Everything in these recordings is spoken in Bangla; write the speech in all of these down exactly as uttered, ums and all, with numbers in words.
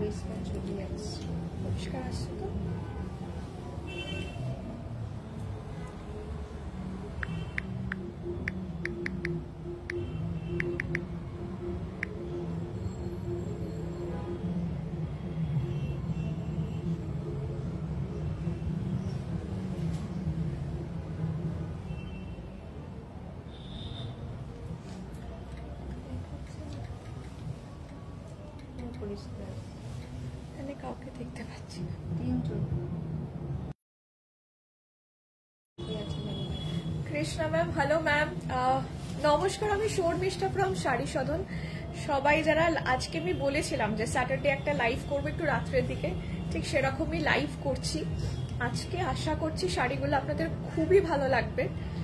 পরিষ্কার চলে যাচ্ছে, পরিষ্কার আসছে তো। এখানে কাউকে দেখতে পাচ্ছি না, তিনজন। কৃষ্ণা ম্যাম, হ্যালো ম্যাম, নমস্কার। আমি শর্মিষ্ঠা ফ্রম শাড়ি সদন। সবাই যারা, আজকে আমি বলেছিলাম যে স্যাটারডে একটা লাইভ করবো একটু রাত্রের দিকে, ঠিক সেরকমই লাইভ করছি আজকে। আশা করছি শাড়িগুলো আপনাদের খুবই ভালো লাগবে।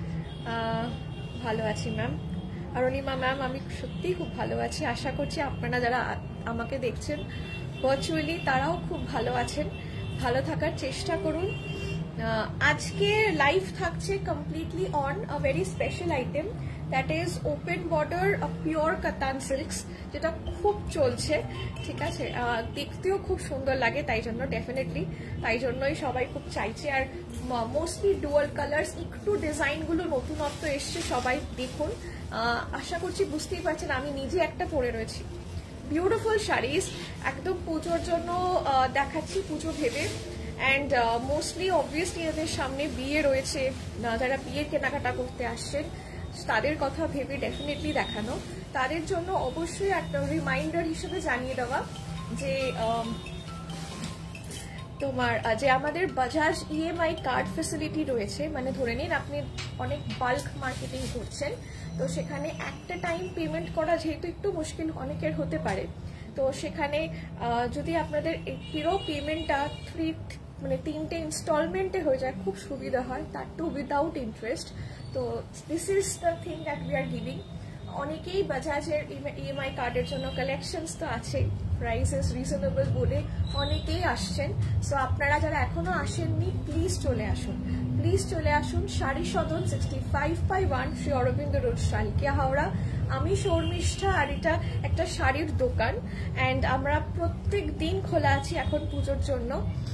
ভালো আছি ম্যাম। অরুণিমা ম্যাম, আমি সত্যিই খুব ভালো আছি। আশা করছি আপনারা যারা আমাকে দেখছেন ভার্চুয়ালি তারাও খুব ভালো আছেন। ভালো থাকার চেষ্টা করুন। আজকে লাইভ থাকছে completely on a very special item, that is open border pure katan silks, যেটা খুব চলছে, ঠিক আছে। দেখতেও খুব সুন্দর লাগে, তাই জন্য ডেফিনেটলি তাই জন্যই সবাই খুব চাইছে। আর মোস্টলি ডুয়াল কালার্স, একটু ডিজাইনগুলো নতুনত্ব এসছে, সবাই দেখুন। আশা করছি বুঝতেই পারছেন আমি নিজে একটা পরে রয়েছি। বিউটিফুল শাড়িজ, একদম পুজোর জন্য দেখাচ্ছি, পুজো ভেবে। অ্যান্ড মোস্টলি অবভিয়াসলি এদের সামনে বিয়ে রয়েছে, যারা বিয়ে কেনাকাটা করতে আসছেন তাদের কথা ভেবে ডেফিনেটলি দেখানো। তাদের জন্য অবশ্যই একটা রিমাইন্ডার হিসেবে জানিয়ে দেওয়া যে তোমার যে আমাদের বাজাজ ইএমআই কার্ড ফেসিলিটি রয়েছে। মানে ধরে নিন আপনি অনেক বাল্ক মার্কেটিং করছেন, তো সেখানে একটা টাইম পেমেন্ট করা যেহেতু একটু মুশকিল অনেকের হতে পারে, তো সেখানে যদি আপনাদের পুরো পেমেন্টটা থ্রি মানে তিনটে ইনস্টলমেন্টে হয়ে যায় খুব সুবিধা হয়, তার টু উইদাউট ইন্টারেস্ট। তো this is the thing that we are giving. অনেকেই বাজাজের ইএমআই কার্ডের জন্য কালেকশনস তো আছে, প্রাইসেস রিজনেবল বলে অনেকেই আসছেন। সো আপনারা যারা এখনো আসেননি প্লিজ চলে আসুন, প্লিজ চলে আসুন। Sari Sadan sixty five by one, Shri Aurobindo road, Salkia, Howrah. আমি শর্মিষ্ঠা, আর এটা একটা শাড়ির দোকান। অ্যান্ড আমরা প্রত্যেক দিন খোলা আছি এখন পুজোর জন্য।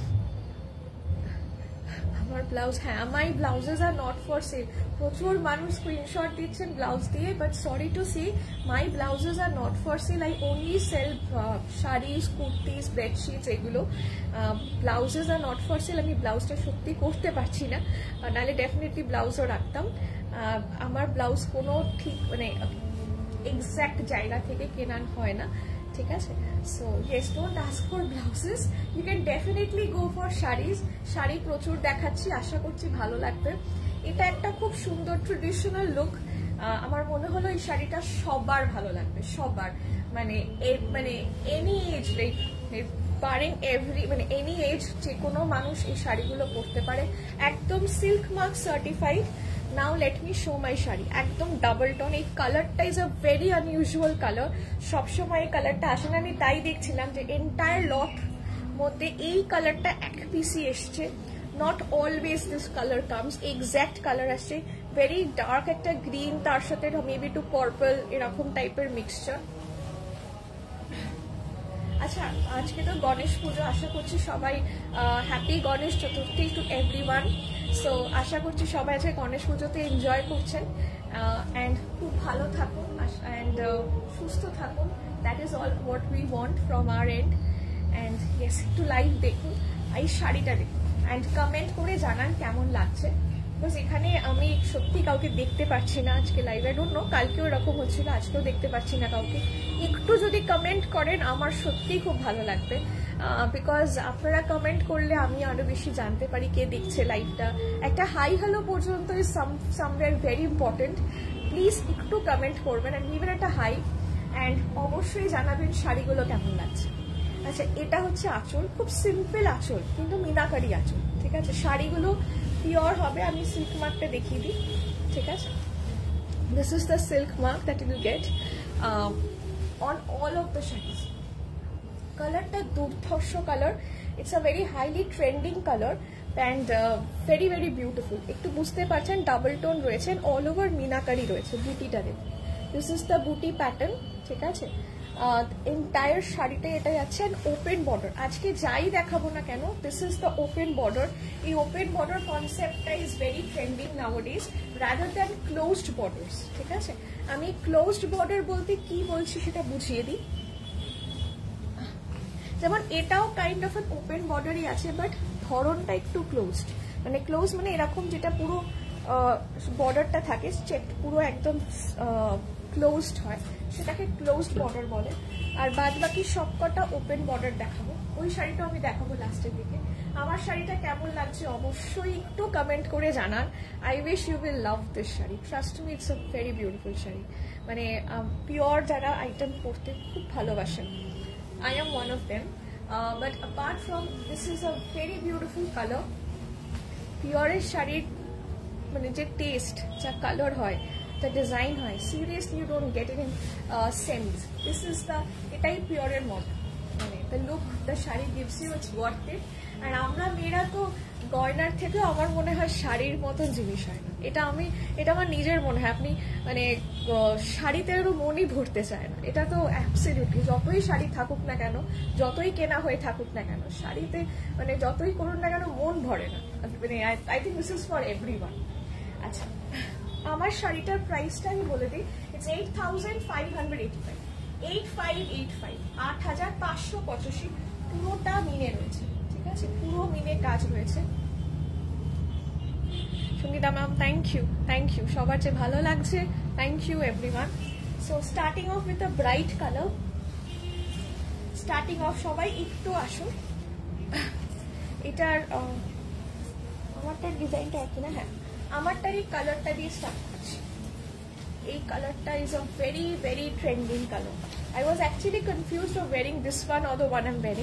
আমার ব্লাউজ, হ্যাঁ my blouses are not for sale. প্রচুর মানুষ স্ক্রিনশট দিচ্ছেন ব্লাউজ দিয়ে, but sorry to say my blouses are not for sale. I only sell saris, kurtis, bedsheets, এগুলো। Blouses are not for sale. আমি ব্লাউজটা সত্যি করতে পারছি না, নাহলে ডেফিনেটলি ব্লাউজও রাখতাম। আমার ব্লাউজ কোনো ঠিক মানে এক্স্যাক্ট জায়গা থেকে কেনান হয় না, ঠিক আছে। So yes, don't ask for blouses, you can definitely go for saris. Sari প্রচুর দেখাচ্ছি, আশা করছি ভালো লাগবে। এটা একটা খুব সুন্দর ট্রেডিশনাল লুক। আমার মনে হলো এই শাড়িটা সবার ভালো লাগবে, সবার, মানে মানে any age, like barring every মানে এনি এজ, যে কোনো মানুষ এই শাড়িগুলো পরতে পারে। একদম silk mark certified. Now let me show my sari. একদম ডাবল টোন, এই কালারটা is a very unusual colour. সবসময় এই কালারটা আসে না, আমি তাই দেখছিলাম যে এন্টায়ার লট মধ্যে এই কালারটা এক পিসি এসছে। Not always this colour comes, exact colour আসছে। ভেরি ডার্ক একটা গ্রিন, তার সাথে মেবি টু পার্পল, এরকম টাইপের মিক্সচার। আচ্ছা, আজকে তো গণেশ পুজো, আশা করছি সবাই happy Ganesh Chaturthi to everyone. So আশা করছি সবাই আজকে গণেশ পুজোতে এনজয় করছেন। অ্যান্ড খুব ভালো থাকুন অ্যান্ড সুস্থ থাকুন। That is all what we want from our end. And yes, একটু লাইভ দেখুন, এই শাড়িটা দেখুন, অ্যান্ড কমেন্ট করে জানান কেমন লাগছে। বিকজ এখানে আমি সত্যি কাউকে দেখতে পাচ্ছি না আজকে লাইভ। আই ডোন্ট নো, কালকেও এরকম হচ্ছিল, আজকেও দেখতে পাচ্ছি না কাউকে। একটু যদি কমেন্ট করেন আমার সত্যিই খুব ভালো লাগবে, বিকজ আপনারা কমেন্ট করলে আমি আরো বেশি জানতে পারি কে দেখছে লাইভটা। একটা হাই হ্যালো পর্যন্ত is some somewhere very important. Please একটু কমেন্ট করবেন অ্যান্ড গিভেন একটা হাই, অ্যান্ড অবশ্যই জানাবেন শাড়িগুলো কেমন লাগছে। আচ্ছা, এটা হচ্ছে আঁচল, খুব সিম্পল আঁচল কিন্তু মিনাকারি আঁচল, ঠিক আছে। শাড়িগুলো পিওর হবে। আমি সিল্ক মার্কটা দেখিয়ে দিই, ঠিক আছে। This is the silk mark that you will get on all of the saris. কালারটা দুর্ধর্ষ colour, it's a very highly trending colour and very very beautiful. একটু বুঝতে পারছেন ডাবল টোন রয়েছে, অল ওভার মিনাকারি রয়েছে। বুটিটা দেখুন, this is the buti pattern, ঠিক আছে। এন্টায়ার শাড়িটা এটা যাচ্ছে অ্যান্ড ওপেন বর্ডার। আজকে যাই দেখাবো না কেন, this is the open border. এই ওপেন বর্ডার কনসেপ্টটা is very trending nowadays rather than closed borders. ঠিক আছে, আমি ক্লোজড বর্ডার বলতে কি বলছি সেটা বুঝিয়ে দিই। যেমন এটাও কাইন্ড অফ অ্যান ওপেন বর্ডারই আছে, বাট ধরনটা একটু ক্লোজড। মানে ক্লোজ মানে এরকম যেটা পুরো বর্ডারটা থাকে চেক পুরো একদম ক্লোজড হয়, সেটাকে ক্লোজড বর্ডার বলে। আর বাদ বাকি সবকটা ওপেন বর্ডার দেখাবো। ওই শাড়িটাও আমি দেখাবো লাস্টের দিকে। আমার শাড়িটা কেমন লাগছে অবশ্যই একটু কমেন্ট করে জানান। I wish you will love this sari, trust me, it's a very beautiful sari. মানে পিওর যারা আইটেম পরতে খুব ভালোবাসেন, I am one of them. Uh, but apart from this is a very beautiful color. Pure শাড়ির মানে যে টেস্ট, যা কালার হয়, যা ডিজাইন হয়, seriously you don't get it in same. This is the, এটাই পিওরের মতো। মানে the look the sari gives you, it's worth it. আর আমরা মেয়েরা তো গয়নার থেকেও আমার মনে হয় শাড়ির মতন জিনিস হয় না। এটা আমি এটা আমার নিজের মনে হয়। আপনি মানে শাড়িতে আরো মনই ভরতে চায় না, এটা তো অ্যাবসলিউটলি। যতই শাড়ি থাকুক না কেন, যতই কেনা হয়ে থাকুক না কেন, শাড়িতে মানে যতই করুন না কেন মন ভরে না। মানে I think this is for everyone. আচ্ছা, আমার শাড়িটার প্রাইসটা আমি বলে দিই। It's eight thousand five hundred eighty five eight five eight five আট হাজার পাঁচশো পঁচাশি পুরোটা মিনে রয়েছে। ঠিক আছে, পুরো মিনে কাজ রয়েছে। Sangeeta ma'am, thank you thank you সবার যে ভালো লাগছে, thank you everyone. So starting off with a bright colour. Starting off সবাই একটু আসুন। এটার আমারটার ডিজাইনটা একই না? হ্যাঁ, আমারটার এই কালারটা দিয়ে স্টার্ট করছি। এই কালারটা is a very very trending colour. I was actually confused of wearing this one or the one I am wearing.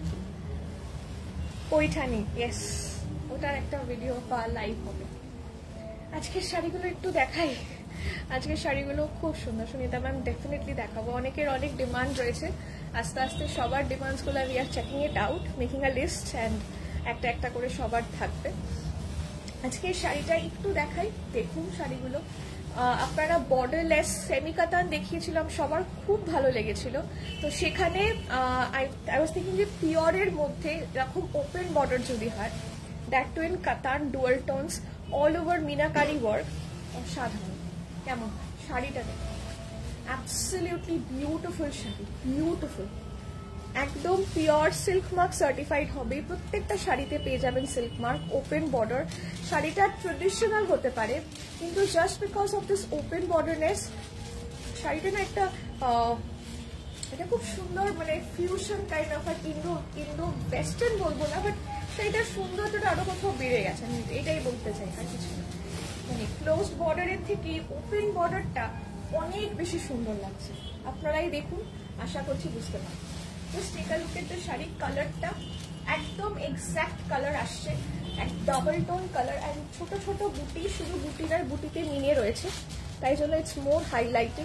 Paithani, yes, ওটার একটা ভিডিও বা লাইভ হবে। আজকের শাড়িগুলো একটু দেখাই। আজকের শাড়িগুলো খুব সুন্দর। সুনিতা ম্যাম, ডেফিনেটলি দেখাবো। অনেকের অনেক ডিমান্ড রয়েছে, আস্তে আস্তে সবার ডিমান্ডসগুলো we are checking it out, making a list, and একটা একটা করে সবার থাকবে। আজকের শাড়িটা একটু দেখাই, দেখুন শাড়িগুলো। আপনারা বর্ডারলেস সেমি কাতান দেখিয়েছিলাম, সবার খুব ভালো লেগেছিল। তো সেখানে আই ওয়াজ থিঙ্কিং যে পিওরের মধ্যে এরকম ওপেন বর্ডার যদি হয়, that too in katan dual tones all over meenakari work, অসাধারণ। কেমন শাড়িটা দেখুন, অ্যাবসলিউটলি বিউটিফুল শাড়ি, বিউটিফুল। একদম পিওর সিল্ক মার্ক সার্টিফাইড হবে। প্রত্যেকটা শাড়িতে পেয়ে যাবেন সিল্ক মার্ক। ওপেন বর্ডার, শাড়িটা ট্রেডিশনাল হতে পারে, কিন্তু just because of this open borderness শাড়িটা না একটা এটা খুব সুন্দর, মানে fusion kind of Indo Indo western বলবো না, বাট সেইটার সৌন্দর্যটা আরো কোথাও বেড়ে গেছে। আমি এটাই বলতে চাই, আর কিছু না। মানে ক্লোজড বর্ডারের থেকে ওপেন বর্ডারটা অনেক বেশি সুন্দর লাগছে। আপনারাই দেখুন, আশা করছি বুঝতে পারবেন। Just take a look at the sari. কালারটা একদম এক্স্যাক্ট কালার আসছে, এক ডাবল টোন কালার, অ্যান্ড ছোট ছোট বুটি, শুধু বুটির আর বুটিতে মিলিয়ে রয়েছে, তাই জন্য ইটস মোর হাইলাইটিং।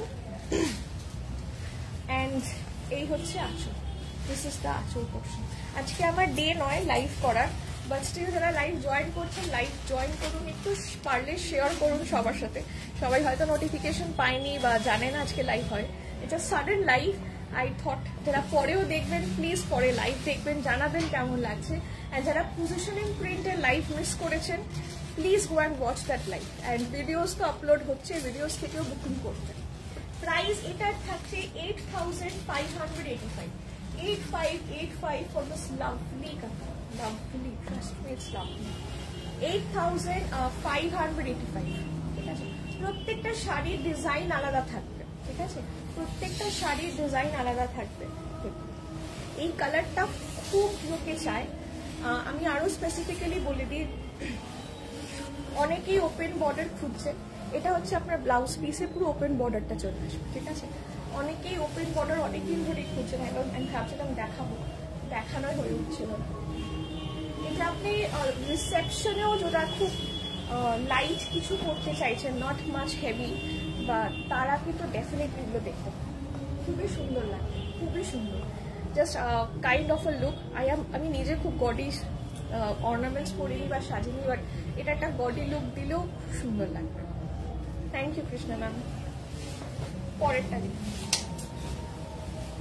অ্যান্ড এই হচ্ছে আঁচল, this is the anchal portion. আজকে আমার ডে নয় লাইভ করার, বাট স্টিল যারা লাইভ জয়েন করছেন, লাইভ জয়েন করুন, একটু পারলে শেয়ার করুন সবার সাথে। সবাই হয়তো নোটিফিকেশন পায়নি বা জানে না আজকে লাইভ হয়। এটা সাডেন লাইভ। আই থট যারা পরেও দেখবেন, প্লিজ পরে লাইভ দেখবেন, জানাবেন কেমন লাগছে। অ্যান্ড যারা পজিশনিং প্রিন্টের লাইভ মিস করেছেন, please go and watch that live. And videos তো আপলোড হচ্ছে, ভিডিওস থেকেও বুকিং করবেন। প্রাইস এটার থাকছে eight thousand five hundred eighty five eight five eight five for this lovely colour. Lovely, trust me, it's lovely. Eight thousand five hundred eighty five ঠিক আছে। প্রত্যেকটা শাড়ির ডিজাইন আলাদা থাকবে, ঠিক আছে, প্রত্যেকটা শাড়ির ডিজাইন আলাদা থাকবে। এই কালারটা খুব লোকে চায়। আমি আরো স্পেসিফিক্যালি বলে দিই, অনেকেই ওপেন বর্ডার খুঁজছে। এটা হচ্ছে আপনার ব্লাউজ পিসে পুরো ওপেন বর্ডারটা চলে আসবে, ঠিক আছে। অনেকেই ওপেন বর্ডার অনেকদিন ধরে খুঁজছেন, এবং আমি ভাবছিলাম দেখাবো, দেখানোই হয়ে উঠছিল না। এটা আপনি রিসেপশনেও যেটা খুব লাইট কিছু করতে চাইছেন, নট মাচ হেভি, বা তারা কিন্তু ডেফিনেটলি এগুলো দেখতে পারেন। খুবই সুন্দর লাগে, খুবই সুন্দর। Just kind of a look. I am আমি নিজে খুব গডি অর্নামেন্টস পরিনি বা সাজিনি, বাট এটা একটা গডি লুক দিলেও খুব সুন্দর লাগবে। Thank you Krishna ma'am. পরেরটা দেখুন,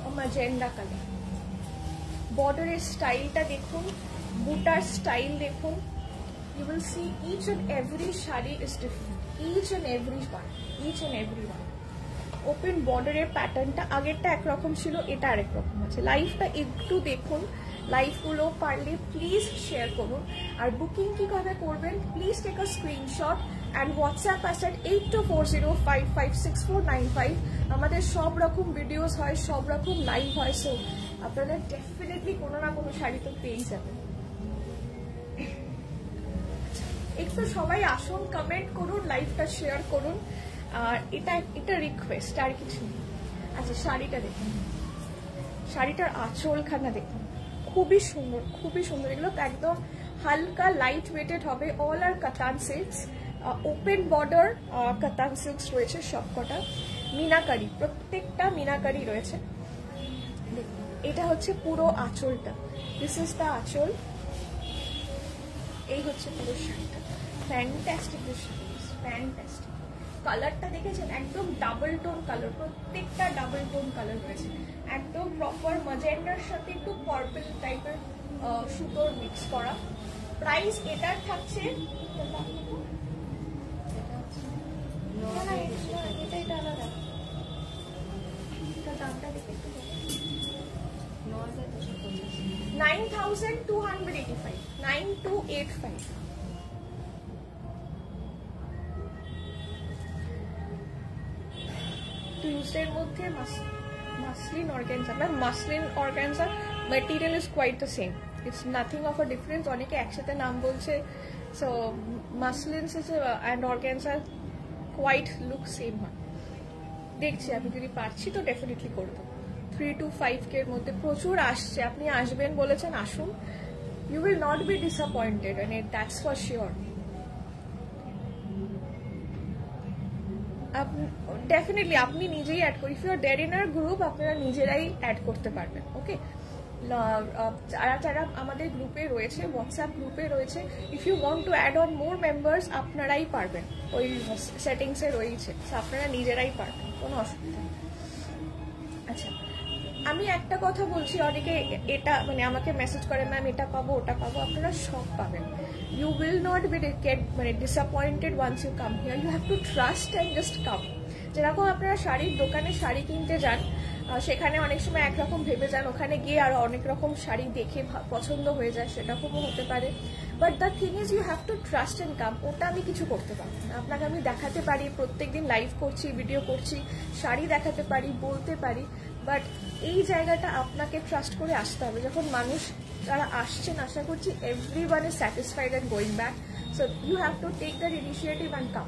ম্যাজেন্ডা কালার। বর্ডারের স্টাইলটা দেখুন, বুটার স্টাইল দেখুন। You will see each and every sari is different, each and every one, each and every one. Open বর্ডারের প্যাটার্নটা আগেরটা একরকম ছিল, এটা আরেক রকম আছে। লাইভটা একটু দেখুন, লাইভগুলো পারলে প্লিজ শেয়ার করুন। আর বুকিং কীভাবে করবেন, please take a screenshot and WhatsApp us at eight two four zero five five six four nine five. আমাদের সব রকম ভিডিওস হয়, সব রকম লাইভ হয়, সো আপনারা ডেফিনেটলি কোনো না কোনো শাড়ি তো পেয়েই যাবেন। একটু সবাই আসুন, কমেন্ট করুন, লাইভটা শেয়ার করুন। আর এটা এটা রিকোয়েস্ট, আর কিছু নেই। আচ্ছা, শাড়িটা দেখুন, শাড়িটার আঁচলখানা দেখুন, খুবই সুন্দর, খুবই সুন্দর। এগুলো একদম হালকা লাইট ওয়েটেড হবে। All are katan silks, open border কাতান সিল্কস রয়েছে সবকটা। মিনাকারি, প্রত্যেকটা মিনাকারি রয়েছে। এটা হচ্ছে পুরো আঁচলটা, দিস ইজ দ্য আঁচল। এই হচ্ছে পুরো শাড়িটা। Fantastic, fantastic. কালারটা দেখেছেন, একদম ডাবল টোন কালার, প্রত্যেকটা ডাবল টোন কালার রয়েছে। একদম প্রপার ম্যাজেন্ডার সাথে একটু পার্পল টাইপের সুতোর মিক্স করা। প্রাইস এটার থাকছে, এটা এটা আলাদা, দামটা দেখে একটু nine thousand two hundred eighty five, nine two eight five. টিউসডের মধ্যে muslin organza, ma'am muslin organza material is quite the same, it's nothing of a difference. অনেকে একসাথে নাম বলছে, so muslins is and organza quite look same হয়। দেখছি আমি যদি পারছি তো ডেফিনেটলি করবো। থ্রি টু ফাইভ কে এর মধ্যে প্রচুর আসছে, আপনি আসবেন বলেছেন, আসুন। You will not be disappointed, and that's for sure. Definitely আপনি নিজেই অ্যাড করি, if you are there in our group, আপনারা নিজেরাই অ্যাড করতে পারবেন। ওকে, যারা যারা আমাদের গ্রুপে রয়েছে, হোয়াটসঅ্যাপ গ্রুপে রয়েছে, if you want to add on more members, আপনারাই পারবেন, ওই সেটিংসে রয়েছে, আপনারা নিজেরাই পারবেন, কোনো অসুবিধা নেই। আচ্ছা, আমি একটা কথা বলছি, অনেকে এটা মানে আমাকে মেসেজ করে, ম্যাম এটা পাবো ওটা পাবো, আপনারা সব পাবেন। You will not be get মানে disappointed once you come here, you have to trust and just come. যেরকম আপনারা শাড়ির দোকানে শাড়ি কিনতে যান, সেখানে অনেক সময় একরকম ভেবে যান, ওখানে গিয়ে আরো অনেক রকম শাড়ি দেখে পছন্দ হয়ে যায়, সেরকমও হতে পারে। But the thing is you have to trust and come. ওটা আমি কিছু করতে পারবো না। আপনাকে আমি দেখাতে পারি, প্রত্যেকদিন লাইভ করছি, ভিডিও করছি, শাড়ি দেখাতে পারি, বলতে পারি, বাট এই জায়গাটা আপনাকে ট্রাস্ট করে আসতে হবে। যখন মানুষ যারা আসছেন, আশা করছি everyone is satisfied and going back, so you have to take that initiative and come.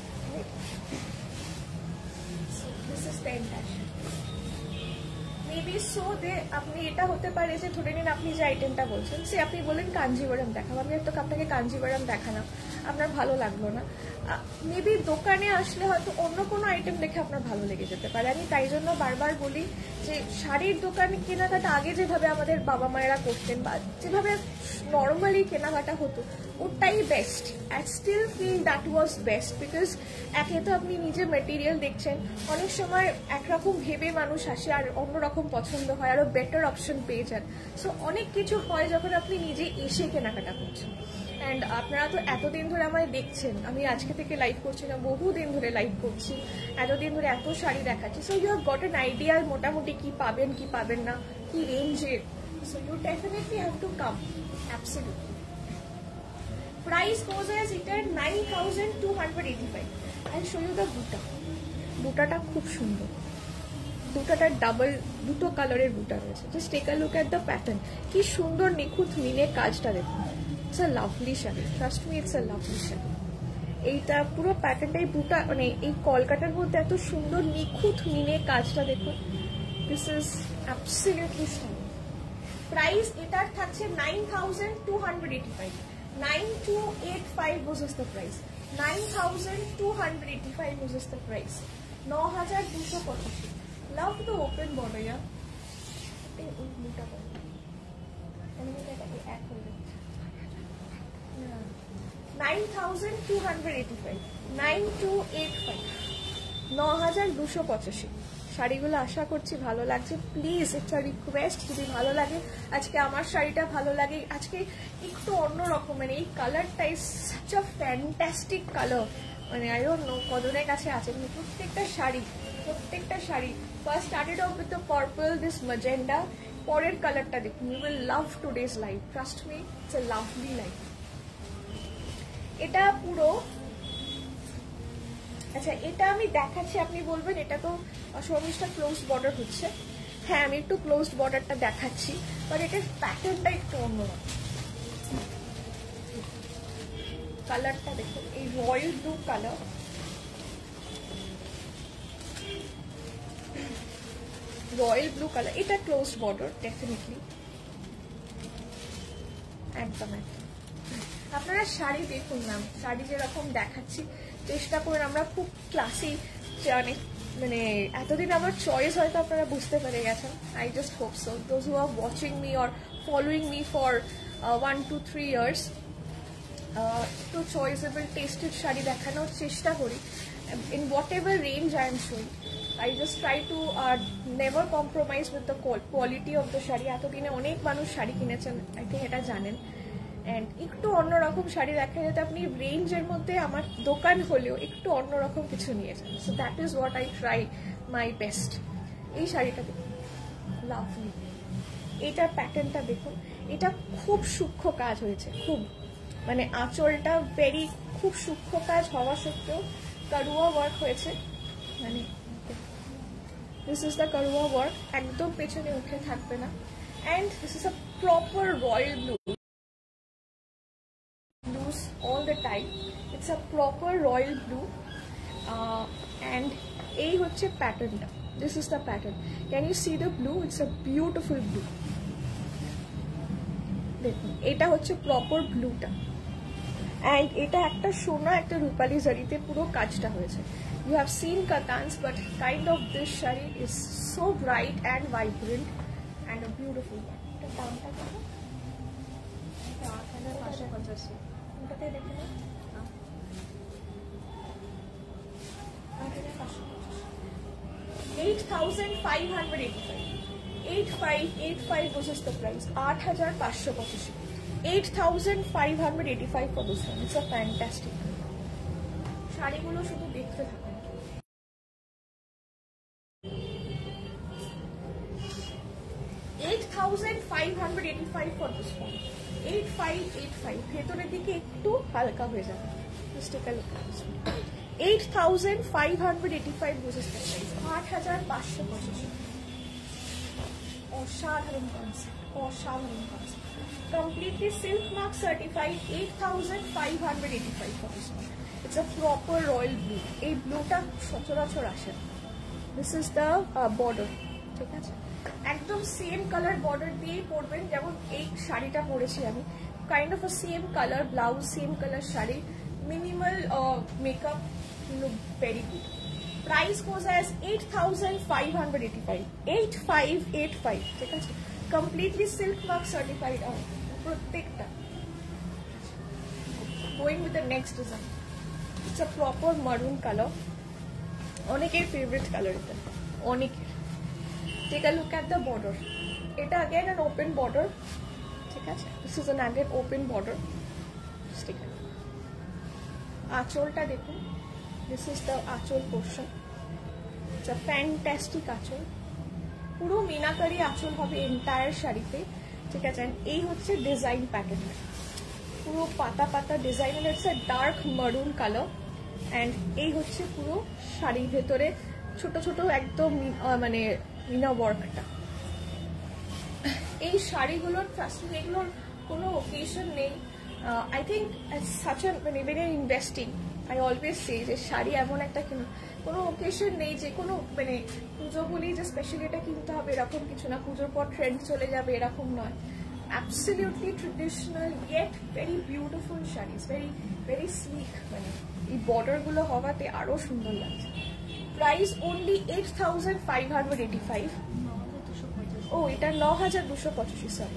This is the intention. Maybe so they আপনি এটা হতে পারে যে ধরে নিন আপনি যে আইটেমটা বলছেন, সে আপনি বলেন কাঞ্জিভারাম দেখাবো, আমি তো আপনাকে কাঞ্জিভারাম দেখালাম, আপনার ভালো লাগলো না, মেবি দোকানে আসলে হয়তো অন্য কোনো আইটেম দেখে আপনার ভালো লেগে যেতে পারে। আমি তাই জন্য বারবার বলি যে শাড়ির দোকানে কেনাকাটা আগে যেভাবে আমাদের বাবা মায়েরা করতেন বা যেভাবে নর্মালি কেনাকাটা হতো, ওটাই best. I still feel that was best, because একে তো আপনি নিজে মেটেরিয়াল দেখছেন, অনেক সময় একরকম ভেবে মানুষ আসে আর অন্যরকম পছন্দ হয়, আরো বেটার অপশন পেয়ে যান। সো অনেক কিছু হয় যখন আপনি নিজে এসে কেনাকাটা করছেন। অ্যান্ড আপনারা তো এতদিন ধরে আমায় দেখছেন, আমি আজকে থেকে লাইভ করছি না, বহুদিন ধরে লাইভ করছি, এতদিন ধরে এত শাড়ি দেখাচ্ছি, so you have got an idea মোটামুটি কি পাবেন কি পাবেন না, কি রেঞ্জে। So you definitely have to come, absolutely. Price goes as it at nine thousand two hundred eighty five. I show you the buta. বুটাটা খুব সুন্দর, দুটাটা ডাবল, দুটো কালারের বুটা রয়েছে। Just take a look at the pattern, কি সুন্দর নিখুঁত মিলে কাজটা দেখুন। It's a lovely sari, trust me, it's a lovely sari. এইটা পুরো প্যাটার্নটাই বুটা, মানে এই কলকাতার মধ্যে এত সুন্দর নিখুঁত মিলে কাজটা দেখুন। This is absolutely styling. Price এটার থাকছে nine thousand two hundred eighty five, nine two eight five বুঝেস the price, nine thousand two hundred eighty five বুঝেস দ্য প্রাইস, ন হাজার দুশো পঁচাশি। Love the open border, yeah ওই বুটা এক হয়ে যাচ্ছে। Nine thousand two hundred eighty five, nine two eight five, ন হাজার দুশো পঁচাশি। শাড়িগুলো আশা করছি ভালো লাগছে। প্লিজ একটা রিকোয়েস্ট, যদি ভালো লাগে আজকে আমার শাড়িটা ভালো লাগে, আজকে একটু অন্য রকমের এই কালারটা is such a fantastic colour, মানে আই ডোন্ট নো কজনের কাছে আছে, কিন্তু প্রত্যেকটা শাড়ি প্রত্যেকটা শাড়ি first started off with the purple, this magenta, পরের কালারটা দেখুন, you will love today's life, trust me, it's a lovely life. এটা পুরো, আচ্ছা এটা আমি দেখাচ্ছি, আপনি বলবেন এটা তো শর্মিষ্ঠা ক্লোজ বর্ডার হচ্ছে, হ্যাঁ আমি একটু ক্লোজ বর্ডারটা দেখাচ্ছি, বাট এটার প্যাটার্নটা একটু অন্যরকম। কালারটা দেখুন, এই royal blue colour, royal blue colour, এটা ক্লোজ বর্ডার ডেফিনেটলি, একদম একদম। আপনারা শাড়ি দেখুন ম্যাম, শাড়ি যেরকম দেখাচ্ছি চেষ্টা করেন, আমরা খুব ক্লাসি, অনেক মানে এতদিন আমার চয়েস হয়তো আপনারা বুঝতে পেরে গেছেন, I just hope so, those who are watching me or following me for one two three years, একটু চয়েসেবল টেস্টেড শাড়ি দেখানোর চেষ্টা করি, in whatever range I am showing. I just try to uh, never compromise with the quality of the sari. এতদিনে অনেক মানুষ শাড়ি কিনেছেন, আই থিঙ্ক এটা জানেন, অ্যান্ড একটু অন্যরকম শাড়ি দেখা যাতে আপনি রেঞ্জের মধ্যে আমার দোকান হলেও একটু অন্যরকম কিছু নিয়েছেন, so that is what I try my best. এই শাড়িটা দেখুন, লাভলি, এটার প্যাটার্নটা দেখুন, এটা খুব সূক্ষ্ম কাজ হয়েছে, খুব মানে আঁচলটা ভেরি খুব সূক্ষ্ম কাজ হওয়া সত্ত্বেও কারুয়া ওয়ার্ক হয়েছে, মানে this is the karwa work, একদম পেছনে উঠে থাকবে না, and this is a proper royal blue, blues all the time, it's a proper royal blue, uh, and এই হচ্ছে প্যাটার্নটা, this is the pattern, can you see the blue, it's a beautiful blue, দেখুন এটা হচ্ছে প্রপার ব্লুটা, and এটা একটা সোনা একটা রূপালি জারিতে পুরো কাজটা হয়েছে। You have seen katans, but kind of this shari is so bright and vibrant and a beautiful one. এটা দামটা কত? আট হাজার পাঁচশো পঁচাশি। ওটাতে দেখে না? আট হাজার পাঁচশো পঁচাশি। eight thousand five hundred eighty-five. eight five eight five was the price. আট হাজার পাঁচশো পঁচাশি। eight thousand five hundred eighty-five for this one. It's a fantastic. শাড়িগুলো শুধু দেখতে থাকুন। eight thousand five hundred eighty-five for this one. eight five eight five. ভেতরের দিকে একটু হালকা হয়ে যাবে। Just take a look at this one. eight thousand five hundred eighty-five was the price. আট হাজার পাঁচশো পঁচাশি। অসাধারণ কনসেপ্ট, অসাধারণ concept. Completely silk mark certified. eight thousand five hundred eighty-five for this one. It's a proper royal blue. এই ব্লুটা সচরাচর আসে। This is the uh, border. ঠিক আছে, একদম সেম কালার বর্ডার দিয়েই পরবেন, যেমন এই শাড়িটা পরেছি আমি, kind of a same colour blouse, same colour sari, minimal makeup, look very good. Price goes as eight thousand five hundred eighty-five. eight five eight five, ঠিক আছে, কমপ্লিটলি সিল্ক মার্ক সার্টিফাইড আর প্রত্যেকটা। Going with the next design, it's a proper maroon colour, অনেকের ফেভারিট কালার এটা, অনেকের। Take a look at the border. It again an open border. This is an again open border. Just take a look. Acholta dekho. This is the achol portion. It's a fantastic achol. Puro meenakari achol hobe entire sharite. ঠিক আছে, এই হচ্ছে ডিজাইন প্যাটার্ন, পুরো পাতা পাতা design, it's a dark maroon colour, and এই হচ্ছে পুরো শাড়ির ভেতরে ছোট ছোট একদম মানে মিনা ওয়ার্কটা। এই শাড়িগুলোর ট্রাস্ট মি এগুলোর কোনো ওকেশন নেই, আই থিঙ্ক সাচ আ মানে very investing, I always say যে শাড়ি এমন একটা কিনো কোনো ওকেশন নেই যে কোনো মানে পুজো বলেই যে স্পেশালি এটা কিনতে হবে এরকম কিছু না, পুজোর পর ট্রেন্ড চলে যাবে এরকম নয়, absolutely traditional yet very beautiful saris, very very sleek, মানে এই বর্ডারগুলো হওয়াতে আরও সুন্দর লাগছে। Price only eight thousand five hundred eighty five. ও এটা ন হাজার দুশো পঁচাশি, সরি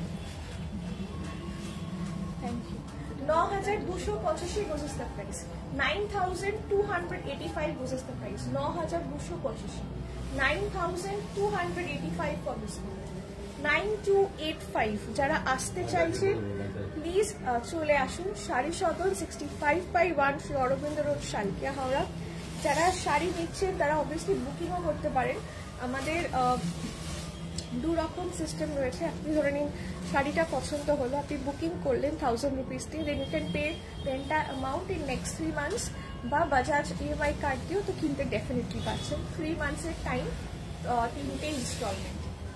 থ্যাংক ইউ, ন হাজার দুশো পঁচাশি goes the price. nine thousand two hundred eighty-five this is the price, nine thousand two hundred পঁচাশি, nine thousand two hundred eighty-five for this one, nine two eight five যারা আসতে চাইছে প্লিজ চলে আসুন। Sari Sadan sixty five by one Shri Aurobindo road Salkia Howrah. যারা শাড়ি নিচ্ছেন তারা অবভিয়াসলি বুকিংও করতে পারেন। আমাদের দু রকম সিস্টেম রয়েছে। আপনি ধরে নিন শাড়িটা পছন্দ হলো, আপনি বুকিং করলেন থাউজেন্ড রুপিস দিয়ে, then you can pay the entire amount in next three months, বা বাজাজ ইএমআই কার্ড দিয়েও তো কিনতে ডেফিনেটলি পাচ্ছেন। থ্রি মান্থসের টাইম, তিনটে ইনস্টলমেন্ট।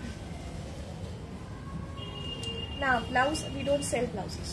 না blouse, we don't sell blouses.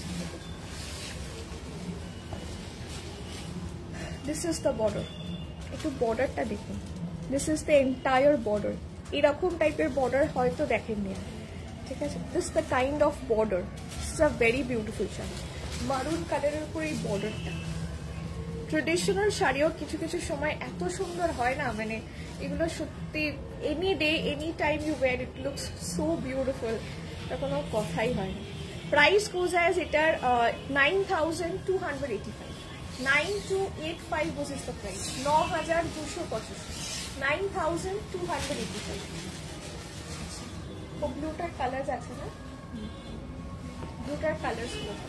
This is the border, একটু বর্ডারটা দেখুন। This is the entire border. এরকম টাইপের বর্ডার হয়তো দেখেননি, ঠিক আছে? This the kind of border, this is a very beautiful sari. Maroon কালারের উপর এই বর্ডারটা। ট্রেডিশনাল শাড়িও কিছু কিছু সময় এত সুন্দর হয় না, মানে এগুলো সত্যি any day any time you wear it looks so beautiful, তার কোনো কথাই হয় না। প্রাইস গোজ অ্যাজ এটার nine thousand two hundred eighty five, nine two eight five goes is the price, ন হাজার দুশো পঁচাশি, nine thousand two hundred eighty five. ও ব্লুটার কালার আছে না, ব্লুটার কালার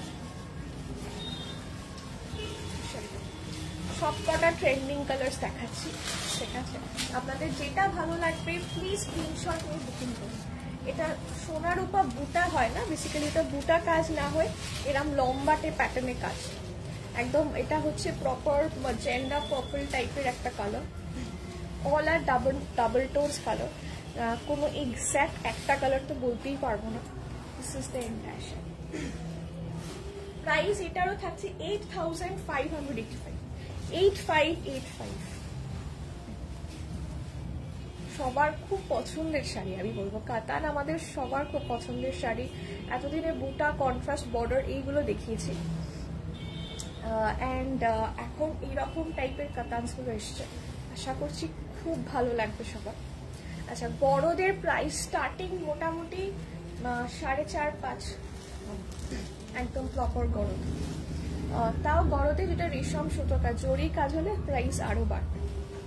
সব কটা ট্রেন্ডিং কালার্স দেখাচ্ছি, ঠিক আছে? আপনাদের যেটা ভালো লাগবে প্লিজ স্ক্রিনশট নিয়ে বুকিং করুন। এটা সোনার উপর বুটা হয় না, বেসিক্যালি এটা বুটা কাজ না হয়, এরম লম্বাটে প্যাটার্নে কাজ একদম। এটা হচ্ছে প্রপার ম্যাজেন্ডা পার্পল টাইপের একটা colour, all are double double tones colour, কোনো এক্স্যাক্ট একটা কালার তো বলতেই পারবো না। This is the entire sari. Price এটারও থাকছে eight thousand five hundred eighty five, eight five eight five. সবার খুব পছন্দের শাড়ি আমি বলবো, কাতান আমাদের সবার খুব পছন্দের শাড়ি। এতদিনে বুটা, কন্ট্রাস্ট, বর্ডার এইগুলো দেখিয়েছি, অ্যান্ড এখন এইরকম টাইপের কাতানসগুলো এসছে। আশা করছি খুব ভালো লাগবে সবার। আচ্ছা, বড়দের প্রাইস স্টার্টিং মোটামুটি সাড়ে চার পাঁচ, একদম প্রপার গরদ। তাও গরদে যেটা রেশম সুতো কাজ, জরি কাজ হলে প্রাইস আরো বাড়বে।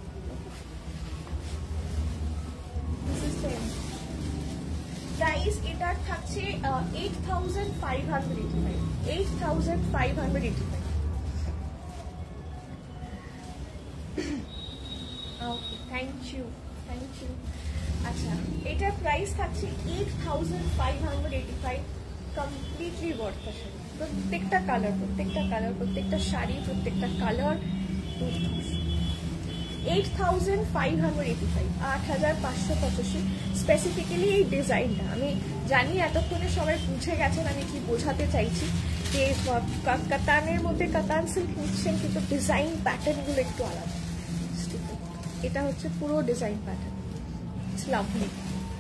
প্রাইস এটার থাকছে eight thousand five hundred eighty five, eight thousand five hundred eighty five. Okay, thank you thank you. আচ্ছা, এটার প্রাইস থাকছে eight thousand five hundred eighty five. Completely worth the sari. প্রত্যেকটা কালার, প্রত্যেকটা কালার, প্রত্যেকটা শাড়ি, প্রত্যেকটা colour eight thousand five hundred eighty five, আট হাজার পাঁচশো পঁচাশি। স্পেসিফিক্যালি এই ডিজাইনটা আমি জানি এতক্ষণে সবাই বুঝে গেছেন আমি কি বোঝাতে চাইছি, যে কাতানের মধ্যে কাতান সিল্ক নিচ্ছেন কিন্তু ডিজাইন প্যাটার্নগুলো একটু আলাদা। এটা হচ্ছে পুরো ডিজাইন প্যাটার্ন, ইটস লাভলি।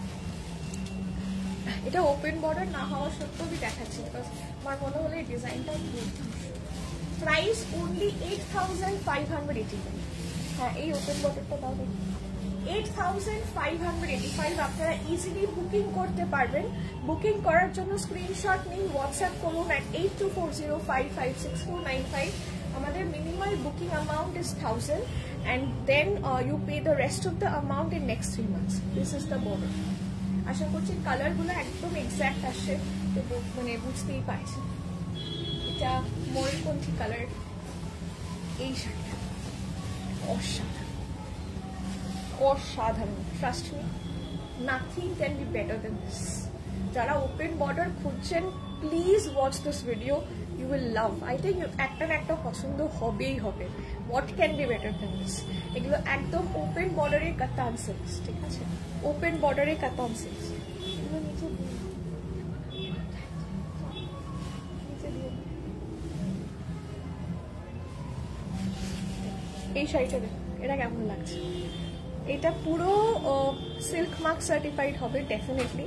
এটা ওপেন বর্ডার না হওয়া সত্ত্বেও আমি দেখাচ্ছি, বিকজ আমার মনে হলো এই ডিজাইনটা price only eight thousand five hundred eighty five. হ্যাঁ, এই ওপেন বর্ডারটা দাও দেখি, eight thousand five hundred eighty five. আপনারা ইজিলি বুকিং করতে পারবেন। বুকিং করার জন্য স্ক্রিনশট নিন, হোয়াটসঅ্যাপ করুন at eight two four zero five five six four nine five. আমাদের minimal booking amount is thousand, and then you pay the rest of the amount in next three months. This is the border. আশা করছি কালারগুলো একদম এক্স্যাক্ট আসছে, মানে বুঝতেই পারছি। এটা ময়ূরকণ্ঠী কালার, এই শাড়িটা অসাধারণ, অসাধারণ। Trust me, nothing can be better than this. যারা ওপেন বর্ডার খুঁজছেন please watch this video, you will love. I think একটা না একটা পছন্দ হবেই হবে। What can be better than this? এগুলো একদম ওপেন বর্ডারের কাতান সিল্কস, ঠিক আছে? ওপেন বর্ডারের কাতান সিল্কস। এগুলো নিচে নিচে দিয়ে এই শাড়িটা দেখুন, এটা কেমন লাগছে? এটা পুরো সিল্ক মার্ক সার্টিফাইড হবে ডেফিনেটলি।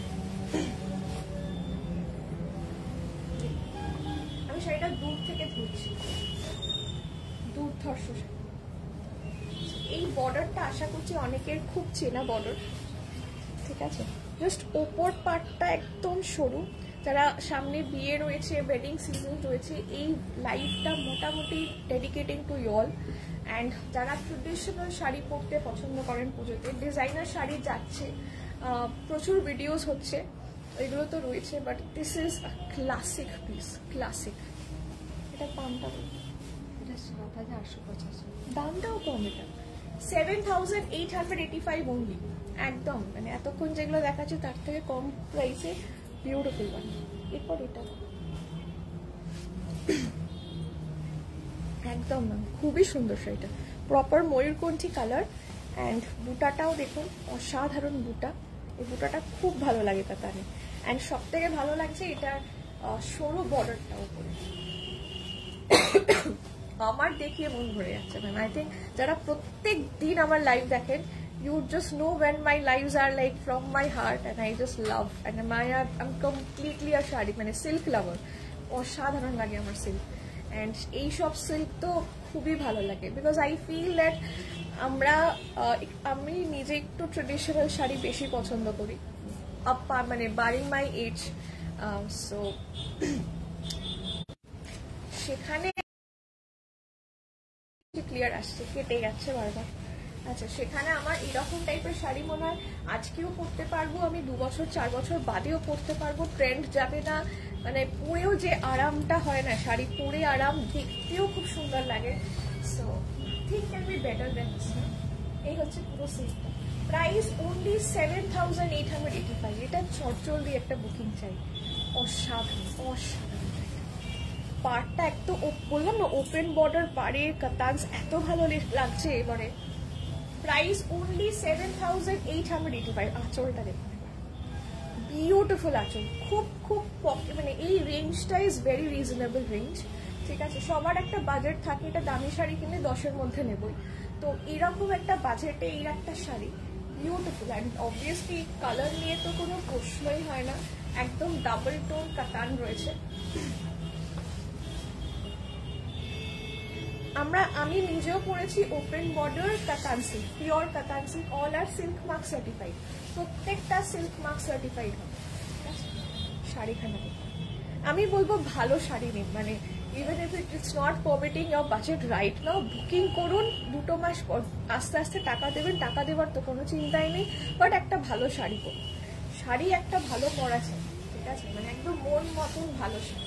আমি শাড়িটা দূর থেকে ধরছি, দুর্ধর্ষ শাড়ি। এই বর্ডারটা আশা করছি অনেকের খুব চেনা বর্ডার, ঠিক আছে? জাস্ট ওপর পার্টটা একদম সরু, যারা সামনে বিয়ে রয়েছে, ওয়েডিং সিজন রয়েছে, এই লাইভটা মোটামুটি dedicating to you all. And যারা ট্রেডিশনাল শাড়ি পরতে পছন্দ করেন পুজোতে, ডিজাইনার শাড়ি যাচ্ছে, প্রচুর ভিডিওস হচ্ছে, এগুলো তো রয়েছে, but this is a classic piece, classic. এটার দামটা এটা সাত হাজার আটশো পঁচাশি, দামটাও কম, এটা seven thousand eight hundred eighty five only, একদম মানে এতক্ষণ যেগুলো দেখাচ্ছে তার থেকে কম প্রাইসে বিউটিফুল ওয়ান। এরপর এটা একদম না, খুবই সুন্দর শাড়িটা, প্রপার ময়ূরকণ্ঠী কালার। অ্যান্ড বুটাটাও দেখুন, অসাধারণ বুটা, এই বুটাটা খুব ভালো লাগে কাতানে। অ্যান্ড সব থেকে ভালো লাগছে এটার সরু বর্ডারটা উপরে, আমার দেখিয়ে মন ভরে যাচ্ছে ম্যাম। আই থিঙ্ক যারা প্রত্যেক দিন আমার লাইভ দেখেন, you just know when my lives are like from my heart and I just love and my I'm completely a shadi মানে silk lover, অসাধারণ লাগে আমার সিল্ক। অ্যান্ড এই সব সিল্ক তো খুবই ভালো লাগে, বিকজ আই ফিল দ্যাট আমরা আমি নিজে একটু ট্রেডিশনাল শাড়ি বেশি পছন্দ করি, আপা মানে বারিং মাই এজ, সো সেখানে ক্লিয়ার আসছে, কেটে যাচ্ছে বারবার। আচ্ছা, সেখানে আমার এরকম টাইপের শাড়ি মনে হয় আজকেও পরতে পারবো, আমি দু বছর চার বছর বাদেও পরতে পারবো, ট্রেন্ড যাবে না, মানে পরেও যে আরামটা হয় না, শাড়ি পরে আরাম, দেখতেও খুব সুন্দর লাগে। So think can be better than this. এই হচ্ছে পুরো সিল্কটা, price only seven thousand eight hundred eighty five. এটা চটচল দিয়ে একটা বুকিং চাই, অসাধারণ অসাধারণ। পাড়টা একটু বললাম না, ওপেন বর্ডার পাড়ে কাতানস এত ভালো লাগছে এবারে। Price only seven thousand eight hundred eighty five. আঁচলটা দেখুন, বিউটিফুল আঁচল, খুব খুব মানে এই রেঞ্জটা ইজ ভেরি রিজনেবল রেঞ্জ, ঠিক আছে। সবার একটা বাজেট থাকে, এটা দামি শাড়ি কিনে দশের মধ্যে নেবই, তো এরকম একটা বাজেটে এই একটা sari beautiful. And obviously colour নিয়ে তো কোনো প্রশ্নই হয় না, একদম ডাবল টোন কাতান রয়েছে। আমরা আমি নিজেও পরেছি open border katan silk, pure katan silk, all are silk mark certified, প্রত্যেকটা সিল্ক মার্ক সার্টিফাইড হবে, ঠিক আছে। শাড়িখানা আমি বলবো ভালো শাড়ি নিন, মানে even if it it's not permitting your budget right now, booking করুন, দুটো মাস পর আস্তে আস্তে টাকা দেবেন, টাকা দেওয়ার তো কোনো চিন্তাই নেই, বাট একটা ভালো শাড়ি করুন, শাড়ি একটা ভালো পরাছে, ঠিক আছে, মানে একদম মন মতন ভালো শাড়ি।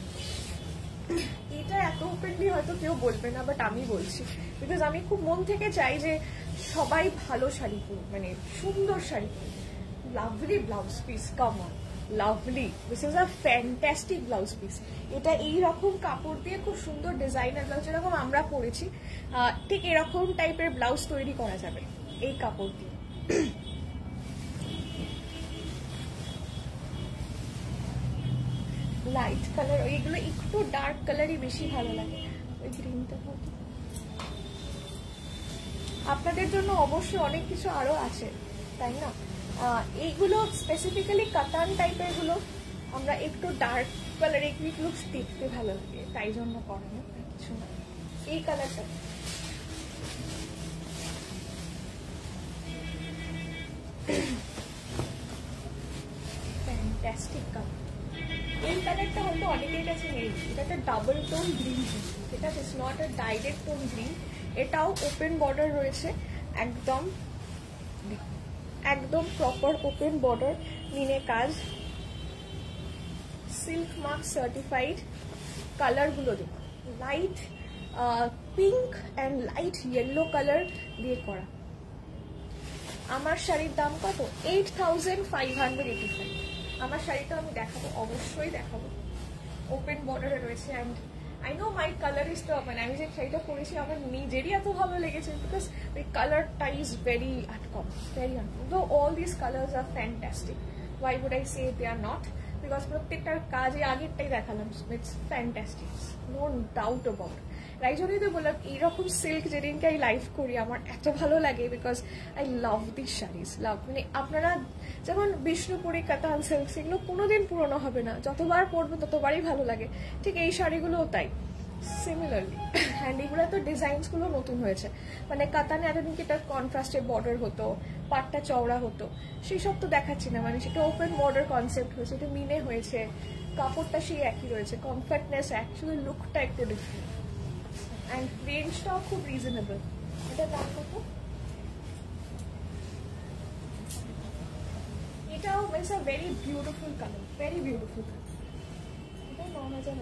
এটা এত ওপেনলি হয়তো কেউ বলবে না, বাট আমি বলছি, বিকজ আমি খুব মন থেকে চাই যে সবাই ভালো শাড়ি পরুক, মানে সুন্দর শাড়ি পরুক। Lovely blouse piece, come on, lovely, this is a fantastic blouse piece. এটা এইরকম কাপড় দিয়ে খুব সুন্দর ডিজাইনার ব্লাউজ, যেরকম আমরা পরেছি ঠিক এরকম টাইপের ব্লাউজ তৈরি করা যাবে এই কাপড় দিয়ে। লাইট কালার, ওইগুলো একটু ডার্ক কালারই বেশি ভালো লাগে। ওই গ্রিনটা আপনাদের জন্য অবশ্যই অনেক কিছু আরো আছে, তাই না? এইগুলো স্পেসিফিক্যালি কাতান টাইপের গুলো আমরা একটু ডার্ক কালার, এগুলো দেখতে ভালো লাগে, তাই জন্য করানো, কিছু না। এই কালারটা ফ্যান্টাস্টিক কালার, এই কালারটা হয়তো অনেকের কাছে নেই। এটা একটা ডাবল টোন গ্রিন, এটা is not a direct tone green, এটাও ওপেন বর্ডার রয়েছে, একদম একদম প্রপার ওপেন বর্ডার, মিনে কাজ, সিল্ক মার্ক সার্টিফাইড। কালারগুলো দেখুন, light pink and light yellow colour দিয়ে করা। আমার শাড়ির দাম কত? Eight thousand five hundred eighty five. আমার শাড়িটা আমি দেখাবো, অবশ্যই দেখাবো, ওপেন বর্ডারে রয়েছে। And I know my colour is তো, মানে আমি যে শাড়িটা পরেছি আমার নিজেরই এত ভালো লেগেছে, বিকজ ওই কালারটা is very uncommon, very uncommon. Though all this colours are fantastic, why would I say they are not, because প্রত্যেকটার কাজে আগেরটাই দেখালাম, it's fantastic, no doubt about. তাই জন্যই তো বললাম এইরকম সিল্ক যেদিনকে আমি লাইভ করি আমার এত ভালো লাগে, because I love this saris, love. মানে আপনারা যেমন বিষ্ণুপুরি কাতান সিল্ক, সেগুলো কোনোদিন পুরোনো হবে না, যতবার পরবেন ততবারই ভালো লাগে, ঠিক এই শাড়িগুলোও তাই। সিমিলারলি অ্যান্ড এগুলো তো ডিজাইনসগুলো নতুন হয়েছে, মানে কাতানে এতদিন কি তার কন্ট্রাস্টে বর্ডার হতো, পাটটা চওড়া হতো, সেই সব তো দেখাচ্ছি না, মানে সেটা ওপেন বর্ডার কনসেপ্ট হয়েছে, এটা মিনে হয়েছে, কাপড়টা সেই একই রয়েছে, কমফর্টনেস অ্যাকচুয়ালি লুকটা একটু ডিফারেন্ট অ্যান্ড রেঞ্জটাও খুব রিজনেবল। এটার দাম কত? এটাও means a very beautiful colour, very beautiful colour. এটা ন হাজার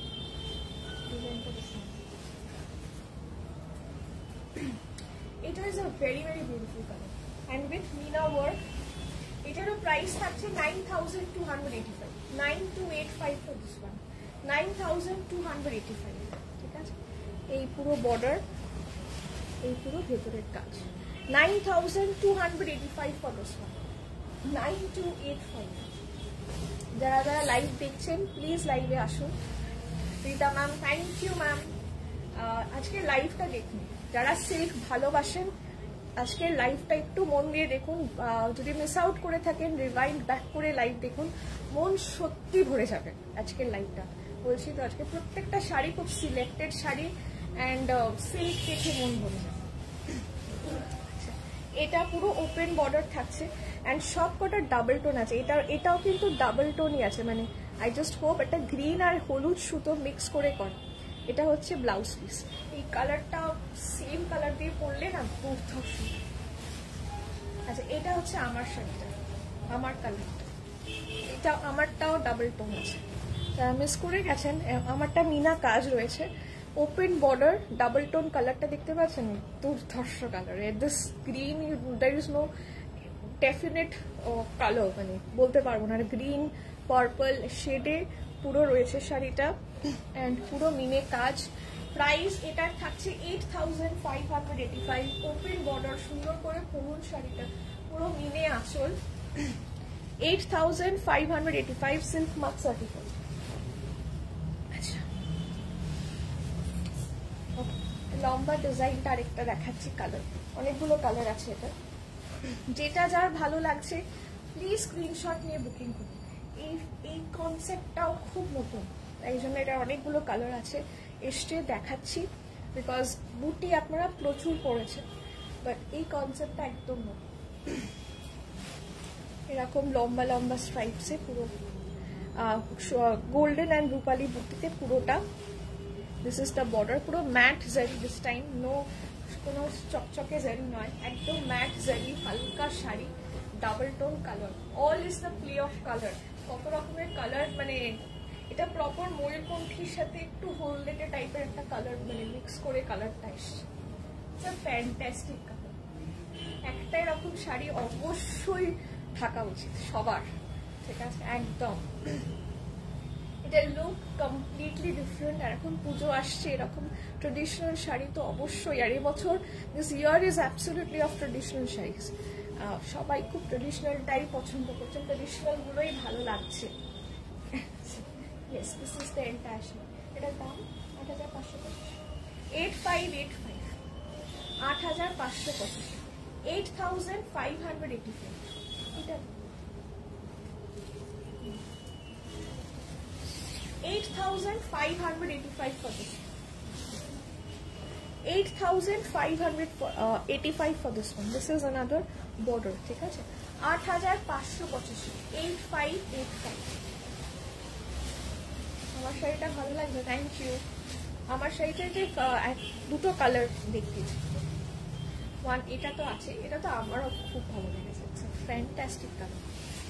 এটা is a very very beautiful colour and with meena work. এটারও প্রাইস থাকছে nine thousand two hundred eighty five, nine two eight five for this one, nine thousand two hundred eighty five. ঠিক আছে, এই পুরো বর্ডার, এই পুরো ভেতরের কাজ, nine thousand two hundred eighty five for this one, nine two eight five. যারা যারা লাইভ দেখছেন প্লিজ লাইভে আসুন। Rita ma'am, thank you ma'am. আজকের লাইভটা দেখুন, যারা সিল্ক ভালোবাসেন আজকের লাইভটা একটু মন দিয়ে দেখুন, যদি মিস আউট করে থাকেন রিভাইন্ড ব্যাক করে লাইভ দেখুন, মন সত্যি ভরে যাবে আজকের লাইভটা। বলছি তো আজকে প্রত্যেকটা শাড়ি খুব সিলেক্টেড শাড়ি অ্যান্ড সিল্ক দেখে মন ভরে যাবে। এটা পুরো ওপেন বর্ডার থাকছে অ্যান্ড সব কটা ডাবল টোন আছে, এটা এটাও কিন্তু ডাবল টোনই আছে, মানে আই জাস্ট হোপ একটা গ্রিন আর হলুদ সুতো মিক্স করে কর। এটা হচ্ছে ব্লাউজ পিস, এই কালারটা সেম কালার দিয়ে পরলে না দুর্ধর্ষ। আচ্ছা, এটা হচ্ছে আমার শাড়িটা, আমার কালারটা, এটা আমারটাও ডাবল টোন আছে, যারা মিস করে গেছেন আমারটা মিনা কাজ রয়েছে, ওপেন বর্ডার ডাবল টোন কালারটা দেখতে পাচ্ছেন, দুর্ধর্ষ colour. This green there is no definite colour, মানে বলতে পারবো না, গ্রিন পার্পল শেডে পুরো রয়েছে শাড়িটা অ্যান্ড পুরো মিনে কাজ। প্রাইস এটার থাকছে eight thousand five hundred eighty five. Open border সুন্দর করে পুরুন শাড়িটা, পুরো মিনে আঁচল, eight thousand five hundred eighty five silk mark certified. আচ্ছা, লম্বা ডিজাইনটা আরেকটা দেখাচ্ছি, কালার অনেকগুলো কালার আছে এটা, যেটা যার ভালো লাগছে প্লিজ স্ক্রিনশট নিয়ে বুকিং করুন। এই এই কনসেপ্টটাও খুব নতুন, এই জন্য এটা অনেকগুলো কালার আছে, এসে দেখাচ্ছি বিকজ বুটি আপনারা প্রচুর পড়েছে, বাট এই কনসেপ্টটা একদম নতুন। এরকম লম্বা লম্বা স্ট্রাইপসে পুরো গোল্ডেন অ্যান্ড রূপালি বুটিতে পুরোটা। দিস ইজ দ্য বর্ডার, পুরো matte zari this time, no কোনো চকচকে জারি নয়, একদম ম্যাট জারি হালকা শাড়ি, double tone colour, all is the play of colour. কত রকমের কালার, মানে এটা প্রপার ময়ূরকণ্ঠীর সাথে একটু হলদেটে টাইপের একটা কালার, মানে মিক্স করে কালারটা এসছে, ফ্যান্টাস্টিক কালার। একটা এরকম শাড়ি অবশ্যই থাকা উচিত সবার, ঠিক আছে একদম। এটার লুক কমপ্লিটলি ডিফারেন্ট, আর এখন পুজো আসছে, এরকম ট্রেডিশনাল শাড়ি তো অবশ্যই, আর এবছর this year is absolutely of traditional saris, সবাই খুব ট্রেডিশনালটাই পছন্দ করছেন, ট্রেডিশনালগুলোই ভালো লাগছে। Yes, this is the entire sari. এটার দাম আট হাজার পাঁচশো পঁচিশ, এইট ফাইভ এইট ফাইভ, আট হাজার পাঁচশো পঁচিশ, eight thousand five hundred eighty five. এটা eight thousand five hundred eighty-five for this. eight thousand five hundred eighty-five for this one. This is another border. ঠিক আছে, আট হাজার পাঁচশো পঁচিশ, eight five eight five। আমার শাড়িটা ভালো লাগবে, থ্যাংক ইউ। আমার শাড়িটাতে দুটো কালার দেখতে, ওয়ান এটা তো আছে, এটা তো আমারও খুব ভালো লেগেছে, ফ্যান্টাস্টিক কালার।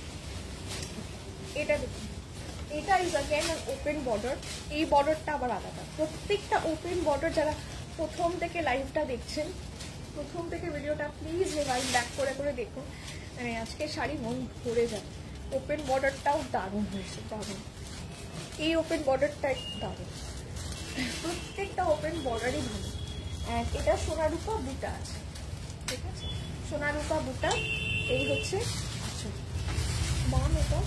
এটা দেখুন, এটা ইজ अगेन ওপেন বর্ডার, এই বর্ডারটা আবার আলাদা। প্রত্যেকটা ওপেন বর্ডার, যারা প্রথম থেকে লাইভটা দেখছেন, প্রথম থেকে ভিডিওটা প্লিজ রিভাইন্ড ব্যাক করে করে দেখুন, মানে আজকে শাড়ি মন ভরে যায়। ওপেন বর্ডারটাও দারুণ হয়েছে, দারুণ, এই ওপেন বর্ডারটা একটু দারুণ, প্রত্যেকটা ওপেন বর্ডারই ভালো। অ্যান্ড এটা সোনারূপা বুটা আছে, ঠিক আছে, সোনারূপা বুটা। এই হচ্ছে আচ্ছা দাম, এটা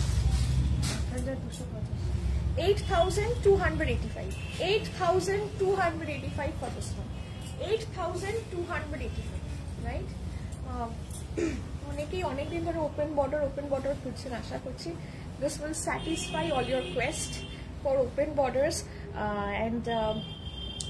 eight thousand two hundred eighty-five, eight thousand two hundred eighty-five for this one, eight thousand two hundred eighty-five, right? অনেকেই অনেকদিন ধরে ওপেন বর্ডার ওপেন বর্ডার খুঁজছেন, আশা করছি this will satisfy all your quest for open borders, uh, and uh,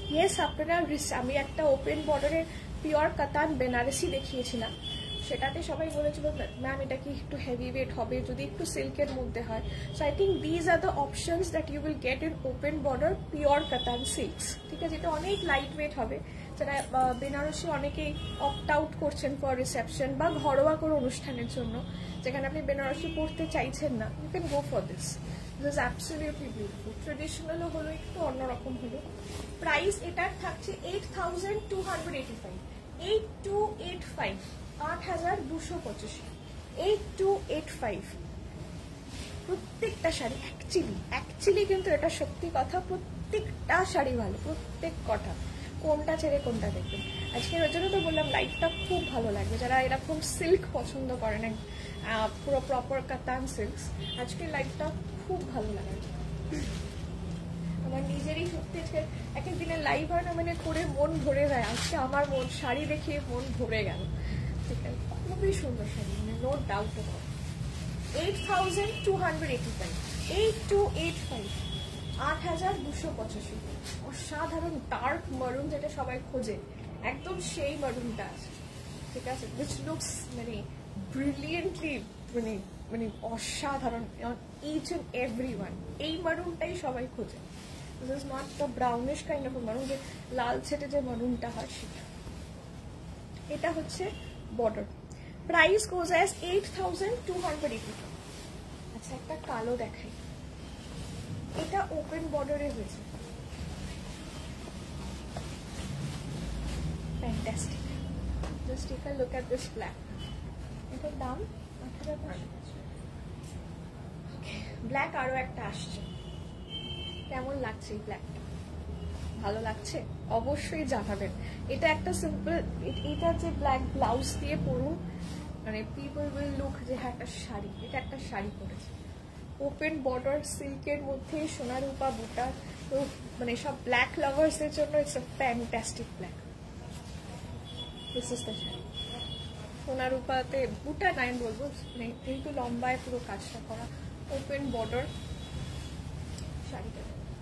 yes, আপনারা আমি একটা ওপেন বর্ডারের পিওর কাতান বেনারসি দেখিয়েছিলাম, সেটাতে সবাই বলেছিল ম্যাম এটা কি একটু হেভি ওয়েট হবে যদি একটু সিল্কের মধ্যে হয়। So I think these are the options that you will get in open border pure katan silks. ঠিক আছে, এটা অনেক লাইট ওয়েট হবে, যারা বেনারসি অনেকেই অপ্ট আউট করছেন ফর রিসেপশন বা ঘরোয়া কোনো অনুষ্ঠানের জন্য, যেখানে আপনি বেনারসি পরতে চাইছেন না, you can go for this. This is absolutely beautiful. ট্রেডিশনালও হলো, একটু অন্যরকম হলো। প্রাইস এটার থাকছে eight thousand two hundred eighty five eight two eight five আট হাজার দুশো পঁচাশি এইট টু এইট ফাইভ। প্রত্যেকটা শাড়ি অ্যাকচুয়ালি অ্যাকচুয়ালি কিন্তু এটা সত্যি কথা, প্রত্যেকটা শাড়ি ভালো, প্রত্যেক কথা, কোনটা ছেড়ে কোনটা দেখবেন। আজকে ওই জন্য তো বললাম লাইফটা খুব ভালো লাগবে, যারা এরকম সিল্ক পছন্দ করেন পুরো প্রপার কাতান সিল্ক, আজকের লাইফটা খুব ভালো লাগে। আমার নিজেরই সত্যি আজকে এক এক দিনের লাইভ হয় না, মানে করে মন ভরে যায়। আজকে আমার মন শাড়ি দেখিয়ে মন ভরে গেল। ঠিক আছে, খুবই সুন্দর শাড়ি, মানে no doubt about. Eight thousand two hundred eighty five eight two eight five আট হাজার দুশো পঁচাশি। অসাধারণ ডার্ক মারুন, যেটা সবাই খোঁজে, একদম সেই মারুনটা আছে। ঠিক আছে, উইচ লুকস মানে ব্রিলিয়েন্টলি, মানে মানে অসাধারণ ইচ এন্ড এভরি ওয়ান। এই মারুনটাই সবাই খোঁজে। This is not the brownish kind of maroon, যে লাল ছেটে যে মারুনটা হয় সেটা। এটা হচ্ছে বর্ডার। Price goes as eight thousand two hundred eighty five. আচ্ছা, একটা কালো দেখাই, এটা ওপেন বর্ডারে হয়েছে, fantastic. Just take a look at this black. এটার দাম আট হাজার পাঁচশো। ব্ল্যাক আরো একটা আসছে, কেমন লাগছে এই ব্ল্যাকটা? ভালো লাগছে? অবশ্যই জানাবেন। এটা একটা সিম্পল, এটা যে ব্ল্যাক ব্লাউজ দিয়ে পরুন, মানে পিপল উইল লুক যে হ্যাঁ একটা শাড়ি, এটা একটা শাড়ি পরেছে। ওপেন বর্ডার সিল্কের মধ্যে সোনা রূপা বুটা, তো মানে সব ব্ল্যাক লাভার্সদের জন্য it's a fantastic black. This is the sari. সোনা রূপাতে বুটা নাই বলবো, মানে যেহেতু লম্বায় পুরো কাজটা করা, ওপেন বর্ডার শাড়িটা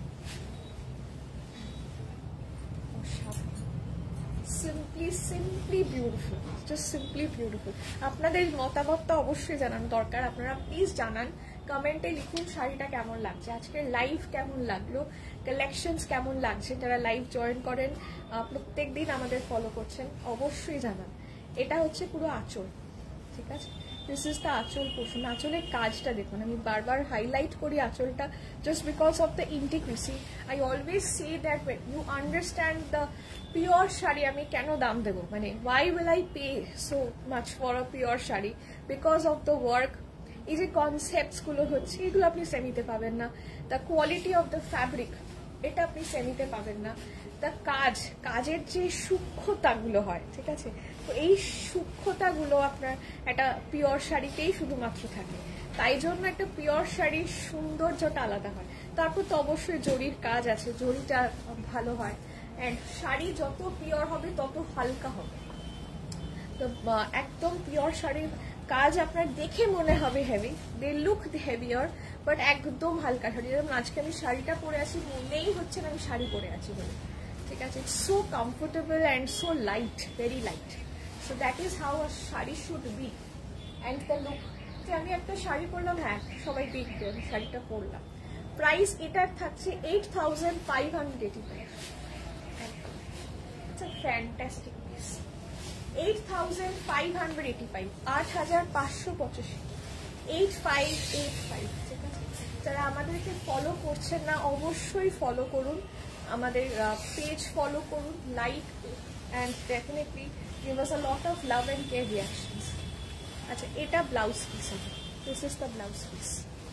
simply simply beautiful, just simply beautiful. আপনাদের মতামতটা অবশ্যই জানানো দরকার, আপনারা প্লিজ জানান, কমেন্টে লিখুন শাড়িটা কেমন লাগছে, আজকের লাইভ কেমন লাগলো, কালেকশনস কেমন লাগছে। যারা লাইভ জয়েন করেন, প্রত্যেক দিন আমাদের ফলো করছেন, অবশ্যই জানান। এটা হচ্ছে পুরো আঁচল, ঠিক আছে, this is the anchal portion. আঁচলের কাজটা দেখুন, আমি বারবার হাইলাইট করি আঁচলটা, just because of the intricacy. I always say that when you understand the pure sari আমি কেন দাম দেবো, মানে why will I pay so much for a pure sari, because of the work. এই যে কনসেপ্টস গুলো হচ্ছে, এগুলো আপনি সেমিতে পাবেন না। The quality of the fabric, এটা আপনি সেমিতে পাবেন না। দ্য কাজ, কাজের যে সূক্ষ্মতাগুলো হয়, ঠিক আছে, তো এই সূক্ষ্মতাগুলো আপনার একটা পিওর শাড়িতেই শুধুমাত্র থাকে। তাই জন্য একটা পিওর শাড়ির সৌন্দর্যটা আলাদা হয়। তারপর তো অবশ্যই জরির কাজ আছে, জরিটা ভালো হয়, অ্যান্ড শাড়ি যত পিওর হবে তত হালকা হবে। তো একদম পিওর শাড়ির কাজ আপনার দেখে মনে হবে heavy, they look heavier, but একদম হালকা শাড়ি। যেমন আজকে আমি শাড়িটা পরে আছি, মনেই হচ্ছে না আমি শাড়ি পরে আছি বলে, ঠিক আছে, it's so comfortable and so light, very light. So that is how a sari should be. And the look, যে আমি একটা শাড়ি পরলাম, হ্যাঁ সবাই দেখবে আমি শাড়িটা পরলাম। প্রাইস এটার থাকছে eight thousand five hundred eighty five. It's a fantastic piece. Eight thousand five hundred eighty five, আট হাজার পাঁচশো পঁচাশি, এইট ফাইভ এইট ফাইভ। ঠিক আছে, যারা আমাদেরকে ফলো করছেন না অবশ্যই ফলো করুন, আমাদের পেজ ফলো করুন, like and definitely give us a lot of love and care reactions. আচ্ছা, এটা ব্লাউজ পিস হবে, this is the blouse piece.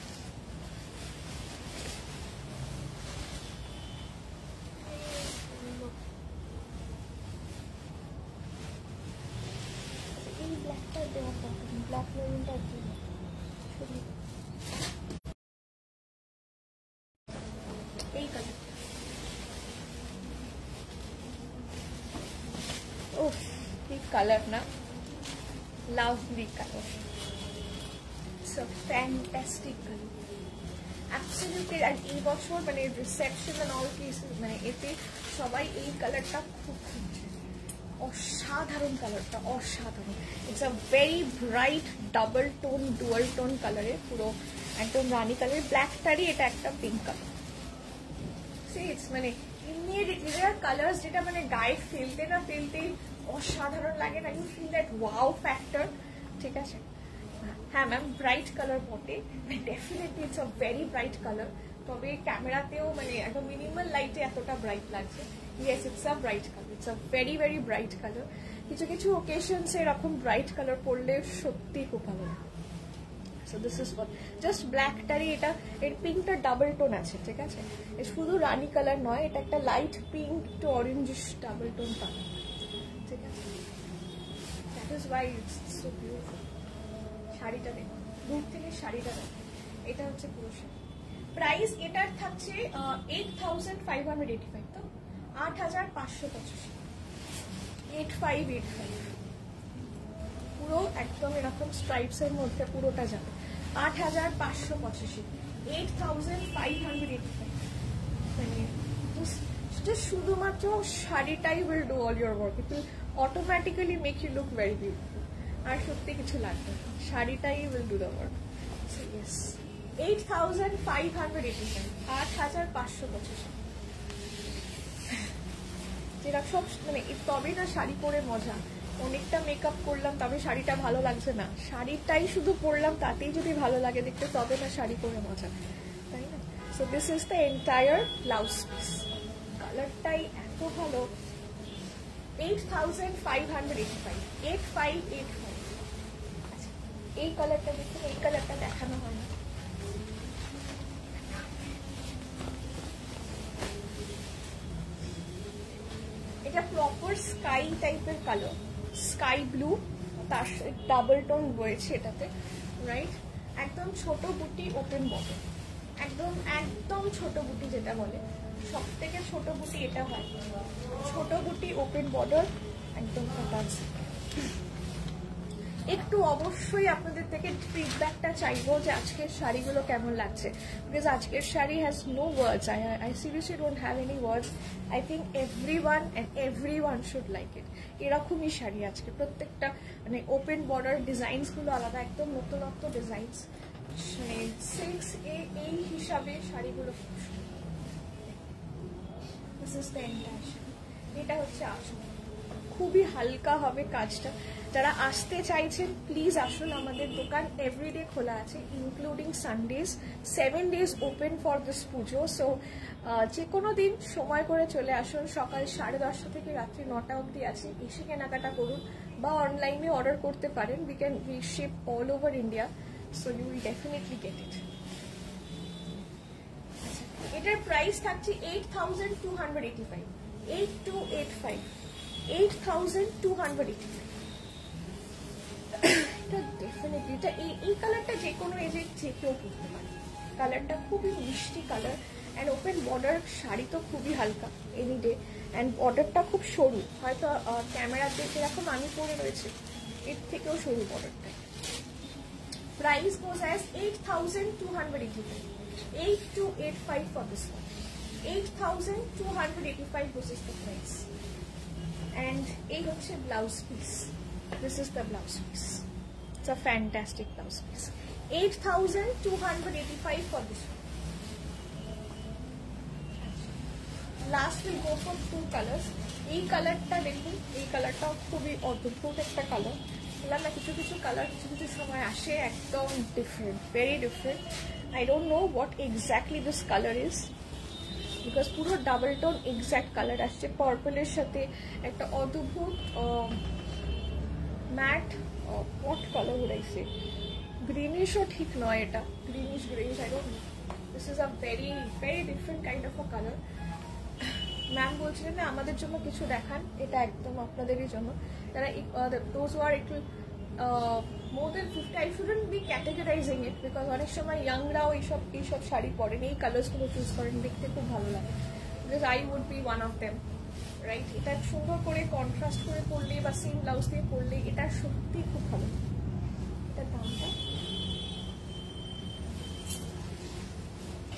এই ব্ল্যাকটা দেওয়ার দরকার নেই, ব্ল্যাক মেরুনটা দিয়ে এই কালার। ও এই কালার না, lovely colour, so fantastic colour. Absolutely. আর এই বছর মানে রিসেপশন এন্ড অল কেসেস মানে এতে সবাই এই কালারটা খুব খুঁজছে। অসাধারণ কালারটা, অসাধারণ। It's a very bright double tone dual tone কালারে, পুরো একদম রানি কালার। ব্ল্যাকটারই এটা একটা পিঙ্ক কালার। সিটস মানে ইমিডিয়েটলি দেয়ার কালার্স যেটা মানে গায়ে ফেলতে না ফেলতেই অসাধারণ লাগে না, you feel that wow factor. ঠিক আছে, হ্যাঁ ম্যাম ব্রাইট কালার বটে, definitely it's a very bright colour. তবে ক্যামেরাতেও মানে একটা মিনিমাল লাইটে এতটা ব্রাইট লাগছে। Yes, it's a bright colour, it's a very very bright colour. কিছু কিছু ওকেশনসে এরকম ব্রাইট কালার পরলে সত্যি খুব ভালো লাগে। So this is for just ব্ল্যাকটারই, এটা এর পিঙ্কটা ডাবল টোন আছে। ঠিক আছে, শুধু রানি কালার নয়, এটা একটা light pink to orangish double tone colour. ঠিক আছে, that is why it's so beautiful. শাড়িটা দেখুন, দূর থেকে শাড়িটা দেখুন, এটা হচ্ছে পুরো শাড়ি। প্রাইস এটার থাকছে eight thousand five hundred eighty five তো আট হাজার পাঁচশো পঁচাশি এইট ফাইভ এইট ফাইভ পুরো একদম এরকম স্ট্রাইপস এর মধ্যে পুরোটা যাবে আট হাজার পাঁচশো পঁচাশি eight thousand five hundred eighty five মানে শুধুমাত্র শাড়িটাই will do all your work. It will automatically make you look very beautiful. আর সত্যি কিছু লাগবে না, শাড়িটাই will do the work. So yes, eight thousand five hundred eighty five আট হাজার পাঁচশো পঁচাশি যেটা সব মানে তবেই না শাড়ি পরে মজা। অনেকটা মেকআপ করলাম তবে শাড়িটা ভালো লাগছে না, শাড়িটাই শুধু পরলাম তাতেই যদি ভালো লাগে দেখতে তবে না শাড়ি পরে মজা, তাই না? So this is the entire blouse piece. কালারটাই এত ভালো। Eight thousand five hundred eighty five eight five eight five আচ্ছা, এই কালারটা দেখুন, এই কালারটা দেখানো হয় না। এটা প্রপার স্কাই টাইপের কালার, স্কাই ব্লু, তার ডাবল টোন রয়েছে এটাতে, রাইট? একদম ছোট বুটি ওপেন বটল, একদম একদম ছোট বুটি যেটা বলে, সব থেকে ছোট বুটি এটা হয়, ছোট বুটি ওপেন বর্ডার একদম। একটু অবশ্যই আপনাদের থেকে ফিডব্যাকটা চাইবো যে আজকের শাড়িগুলো কেমন লাগছে, বিকজ আজকের sari has no words. I I seriously don't have any words. I think every one and every one should like it. এরকমই শাড়ি আজকে, প্রত্যেকটা মানে ওপেন বর্ডার ডিজাইনসগুলো আলাদা, একদম নতুনত্ব ডিজাইনস। মানে সিল্কস এ এই হিসাবে শাড়িগুলো খুব সুন্দর। This is the entire sari. এটা হচ্ছে আসল, খুবই হালকা হবে কাজটা। যারা আসতে চাইছেন প্লিজ আসুন, আমাদের দোকান এভরিডে খোলা আছে including Sundays, seven days open for this Puja. সো যে কোনো দিন সময় করে চলে আসুন, সকাল সাড়ে দশটা থেকে রাত্রি নটা অবধি আছে, এসে কেনাকাটা করুন বা অনলাইনে অর্ডার করতে পারেন। We can we ship all over India, so you will definitely get it. এটার প্রাইস থাকছে eight thousand two hundred eighty five eight two eight five eight thousand two hundred eighty five এটা ডেফিনেটলি এটা এই এই কালারটা যে কোনো এজে যে কেউ পরতে পারে। কালারটা খুবই মিষ্টি colour and open border, sari তো খুবই হালকা এনি ডে, অ্যান্ড বর্ডারটা খুব সরু, হয়তো ক্যামেরার দেখে এরকম আমি পরে রয়েছে, এর থেকেও সরু বর্ডারটা। Price goes as eight thousand two hundred eighty five eight two eight five for this one eight thousand two hundred eighty five this is the price. And এই হচ্ছে blouse piece. This is the blouse piece. It's a fantastic blouse piece. eight thousand two hundred eighty-five for this one. Last we'll go for two colors. এই কালারটা দেখুন, এই কালারটা খুবই অদ্ভুত একটা কালার। বললাম না কিছু কিছু কালার কিছু কিছু সময় আসে একদম different, very different. I don't know what exactly this colour is, because পুরো ডাবল টোন এক্স্যাক্ট কালার আসছে, পার্পলের সাথে একটা অদ্ভুত matte what colour would I say, গ্রিনিশও ঠিক নয়, এটা greenish grayish, I don't know. This is a very very different kind of a colour. Ma'am বলছিলেন না আমাদের জন্য কিছু দেখান, এটা একদম আপনাদেরই জন্য। যারা দোজ আর একটু more than fifty, I shouldn't be categorizing it, because অনেক সময় ইয়াংরাও এইসব এইসব শাড়ি পরেন, এই কালার্সগুলো চুজ করেন, দেখতে খুব ভালো লাগে, because I would be one of them, right? এটা সুন্দর করে কন্ট্রাস্ট করে পরলে বা সেম ব্লাউজ দিয়ে পরলে এটা সত্যি খুব ভালো। এটার দামটা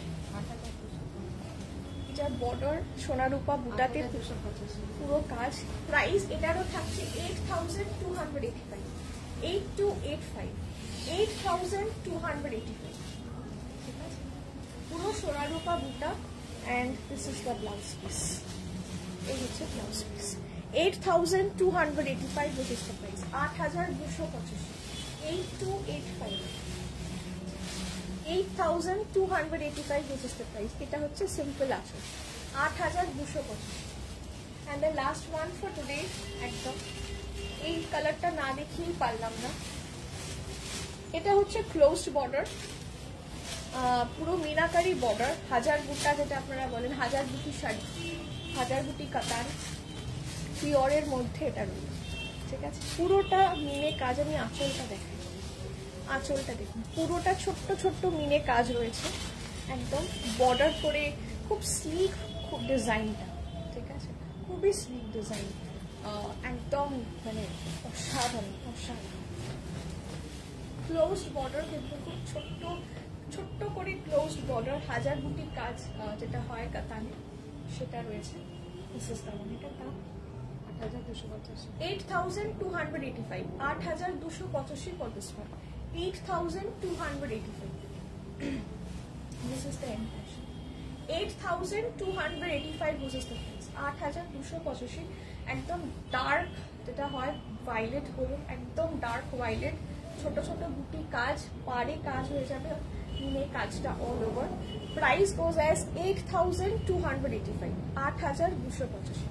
এটা বর্ডার সোনা রূপা বুটাতে পুরো কাজ। প্রাইস এটারও থাকছে eight thousand two hundred eighty five eight two eight five eight thousand two hundred eighty five ঠিক আছে, পুরো সোনা রূপা বুটা। And this is the blouse piece, এই হচ্ছে blouse piece. Eight thousand two hundred eighty five this is the price, আট হাজার দুশো পঁচাশি eight two eight five eight thousand two hundred eighty five this is the price. এটা হচ্ছে সিম্পল আঁচল, আট হাজার দুশো পঁচাশি। And the last one for today, একদম এই কালারটা না দেখিয়েই পারলাম না। এটা হচ্ছে ক্লোজড বর্ডার, পুরো মিনাকারি বর্ডার, হাজার বুটা যেটা আপনারা বলেন, হাজার বুটি শাড়ি, হাজার বুটি কাতান পিওরের মধ্যে এটা রয়েছে ঠিক আছে। পুরোটা মিনে কাজ। আমি আঁচলটা দেখাই, আঁচলটা দেখুন, পুরোটা ছোট্ট ছোট্ট মিনে কাজ রয়েছে, একদম বর্ডার করে, খুব স্লিক, খুব ডিজাইনটা ঠিক আছে, খুবই স্লিক ডিজাইন, একদম মানে অসাধারণ অসাধারণ। ক্লোজড বর্ডার কিন্তু খুব ছোট্ট ছোট্ট করে ক্লোজড বর্ডার, হাজার বুটির কাজ যেটা হয় কাতানে সেটা রয়েছে। এটার দাম আট হাজার দুশো পঁচাশি eight thousand two hundred eighty five আট হাজার দুশো পঁচাশি পঞ্চাশ টাকা eight thousand two hundred eighty five this is the end fashion eight thousand two hundred eighty five this is the price, আট হাজার দুশো পঁচাশি। একদম ডার্ক যেটা হয় ভায়োলেট হলুদ, একদম ডার্ক ভায়োলেট, ছোট ছোট বুটি কাজ, পাড়ে কাজ হয়ে যাবে, মিনে কাজটা all over. Price goes as eight thousand two hundred eighty five আট হাজার দুশো পঁচাশি।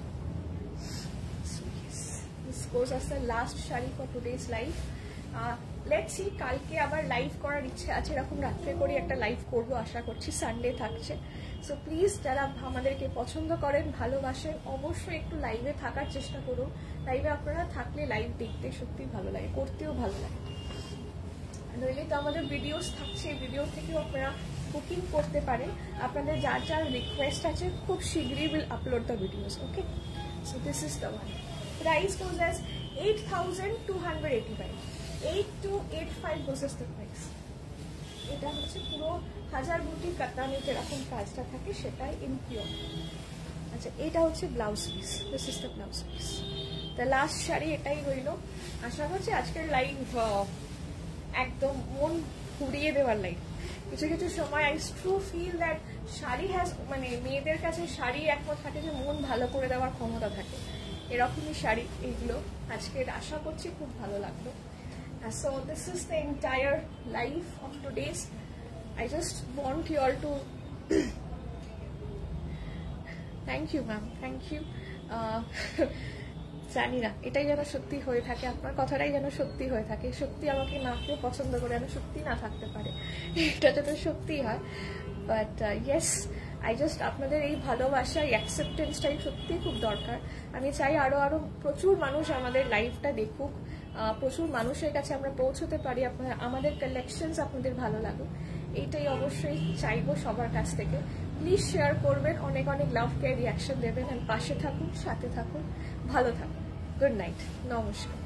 This goes as the last sari for today's live. Let's see, কালকে আবার লাইভ করার ইচ্ছে আছে, এরকম রাত্রে করে একটা লাইভ করবো আশা করছি, সানডে থাকছে। সো প্লিজ যারা আমাদেরকে পছন্দ করেন, ভালোবাসেন, অবশ্যই একটু লাইভে থাকার চেষ্টা করুন। লাইভে আপনারা থাকলে লাইভ দেখতে সত্যি ভালো লাগে, করতেও ভালো লাগে। নইলে তো আমাদের ভিডিওস থাকছে, ভিডিও থেকেও আপনারা বুকিং করতে পারেন। আপনাদের যার যার রিকোয়েস্ট আছে, খুব শীঘ্রই will upload the videos. Okay, so this is the one. Price goes as eight thousand two hundred eighty five eight two eight five goes as the price. এটা হচ্ছে পুরো হাজার বুটি কাতানে যেরকম কাজটা থাকে সেটাই ইন পিওর। আচ্ছা, এটা হচ্ছে blouse piece, this is the blouse piece. The last sari এটাই রইল। আশা করছি আজকের লাইভ একদম মন ঘুরিয়ে দেওয়ার লাইভ। কিছু কিছু সময় I true feel that sari has, মানে মেয়েদের কাছে শাড়ি একমত থাকে যে মন ভালো করে দেওয়ার ক্ষমতা থাকে, এরকমই শাড়ি এইগুলো। আজকের আশা করছি খুব ভালো লাগলো। So this is the entire life of today's. I just want you all to thank you ma'am, thank you. জানি না এটাই যেন সত্যি হয়ে থাকে, আপনার কথাটাই যেন সত্যি হয়ে থাকে, সত্যি আমাকে না কেউ পছন্দ করে যেন সত্যি না থাকতে পারে, এটা যেন সত্যি হয়। বাট ইয়েস, আই জাস্ট আপনাদের এই ভালোবাসা, এই অ্যাকসেপ্টেন্সটাই সত্যি খুব দরকার। আমি চাই আরো আরো প্রচুর মানুষ আমাদের লাইভটা দেখুক, প্রচুর মানুষের কাছে আমরা পৌঁছতে পারি, আপনার আমাদের কালেকশনস আপনাদের ভালো লাগুক, এইটাই অবশ্যই চাইবো সবার কাছ থেকে। প্লিজ শেয়ার করবেন, অনেক অনেক লাভ কেয়ার রিয়াকশন দেবেন, আর পাশে থাকুন, সাথে থাকুন, ভালো থাকুন। গুড নাইট, নমস্কার।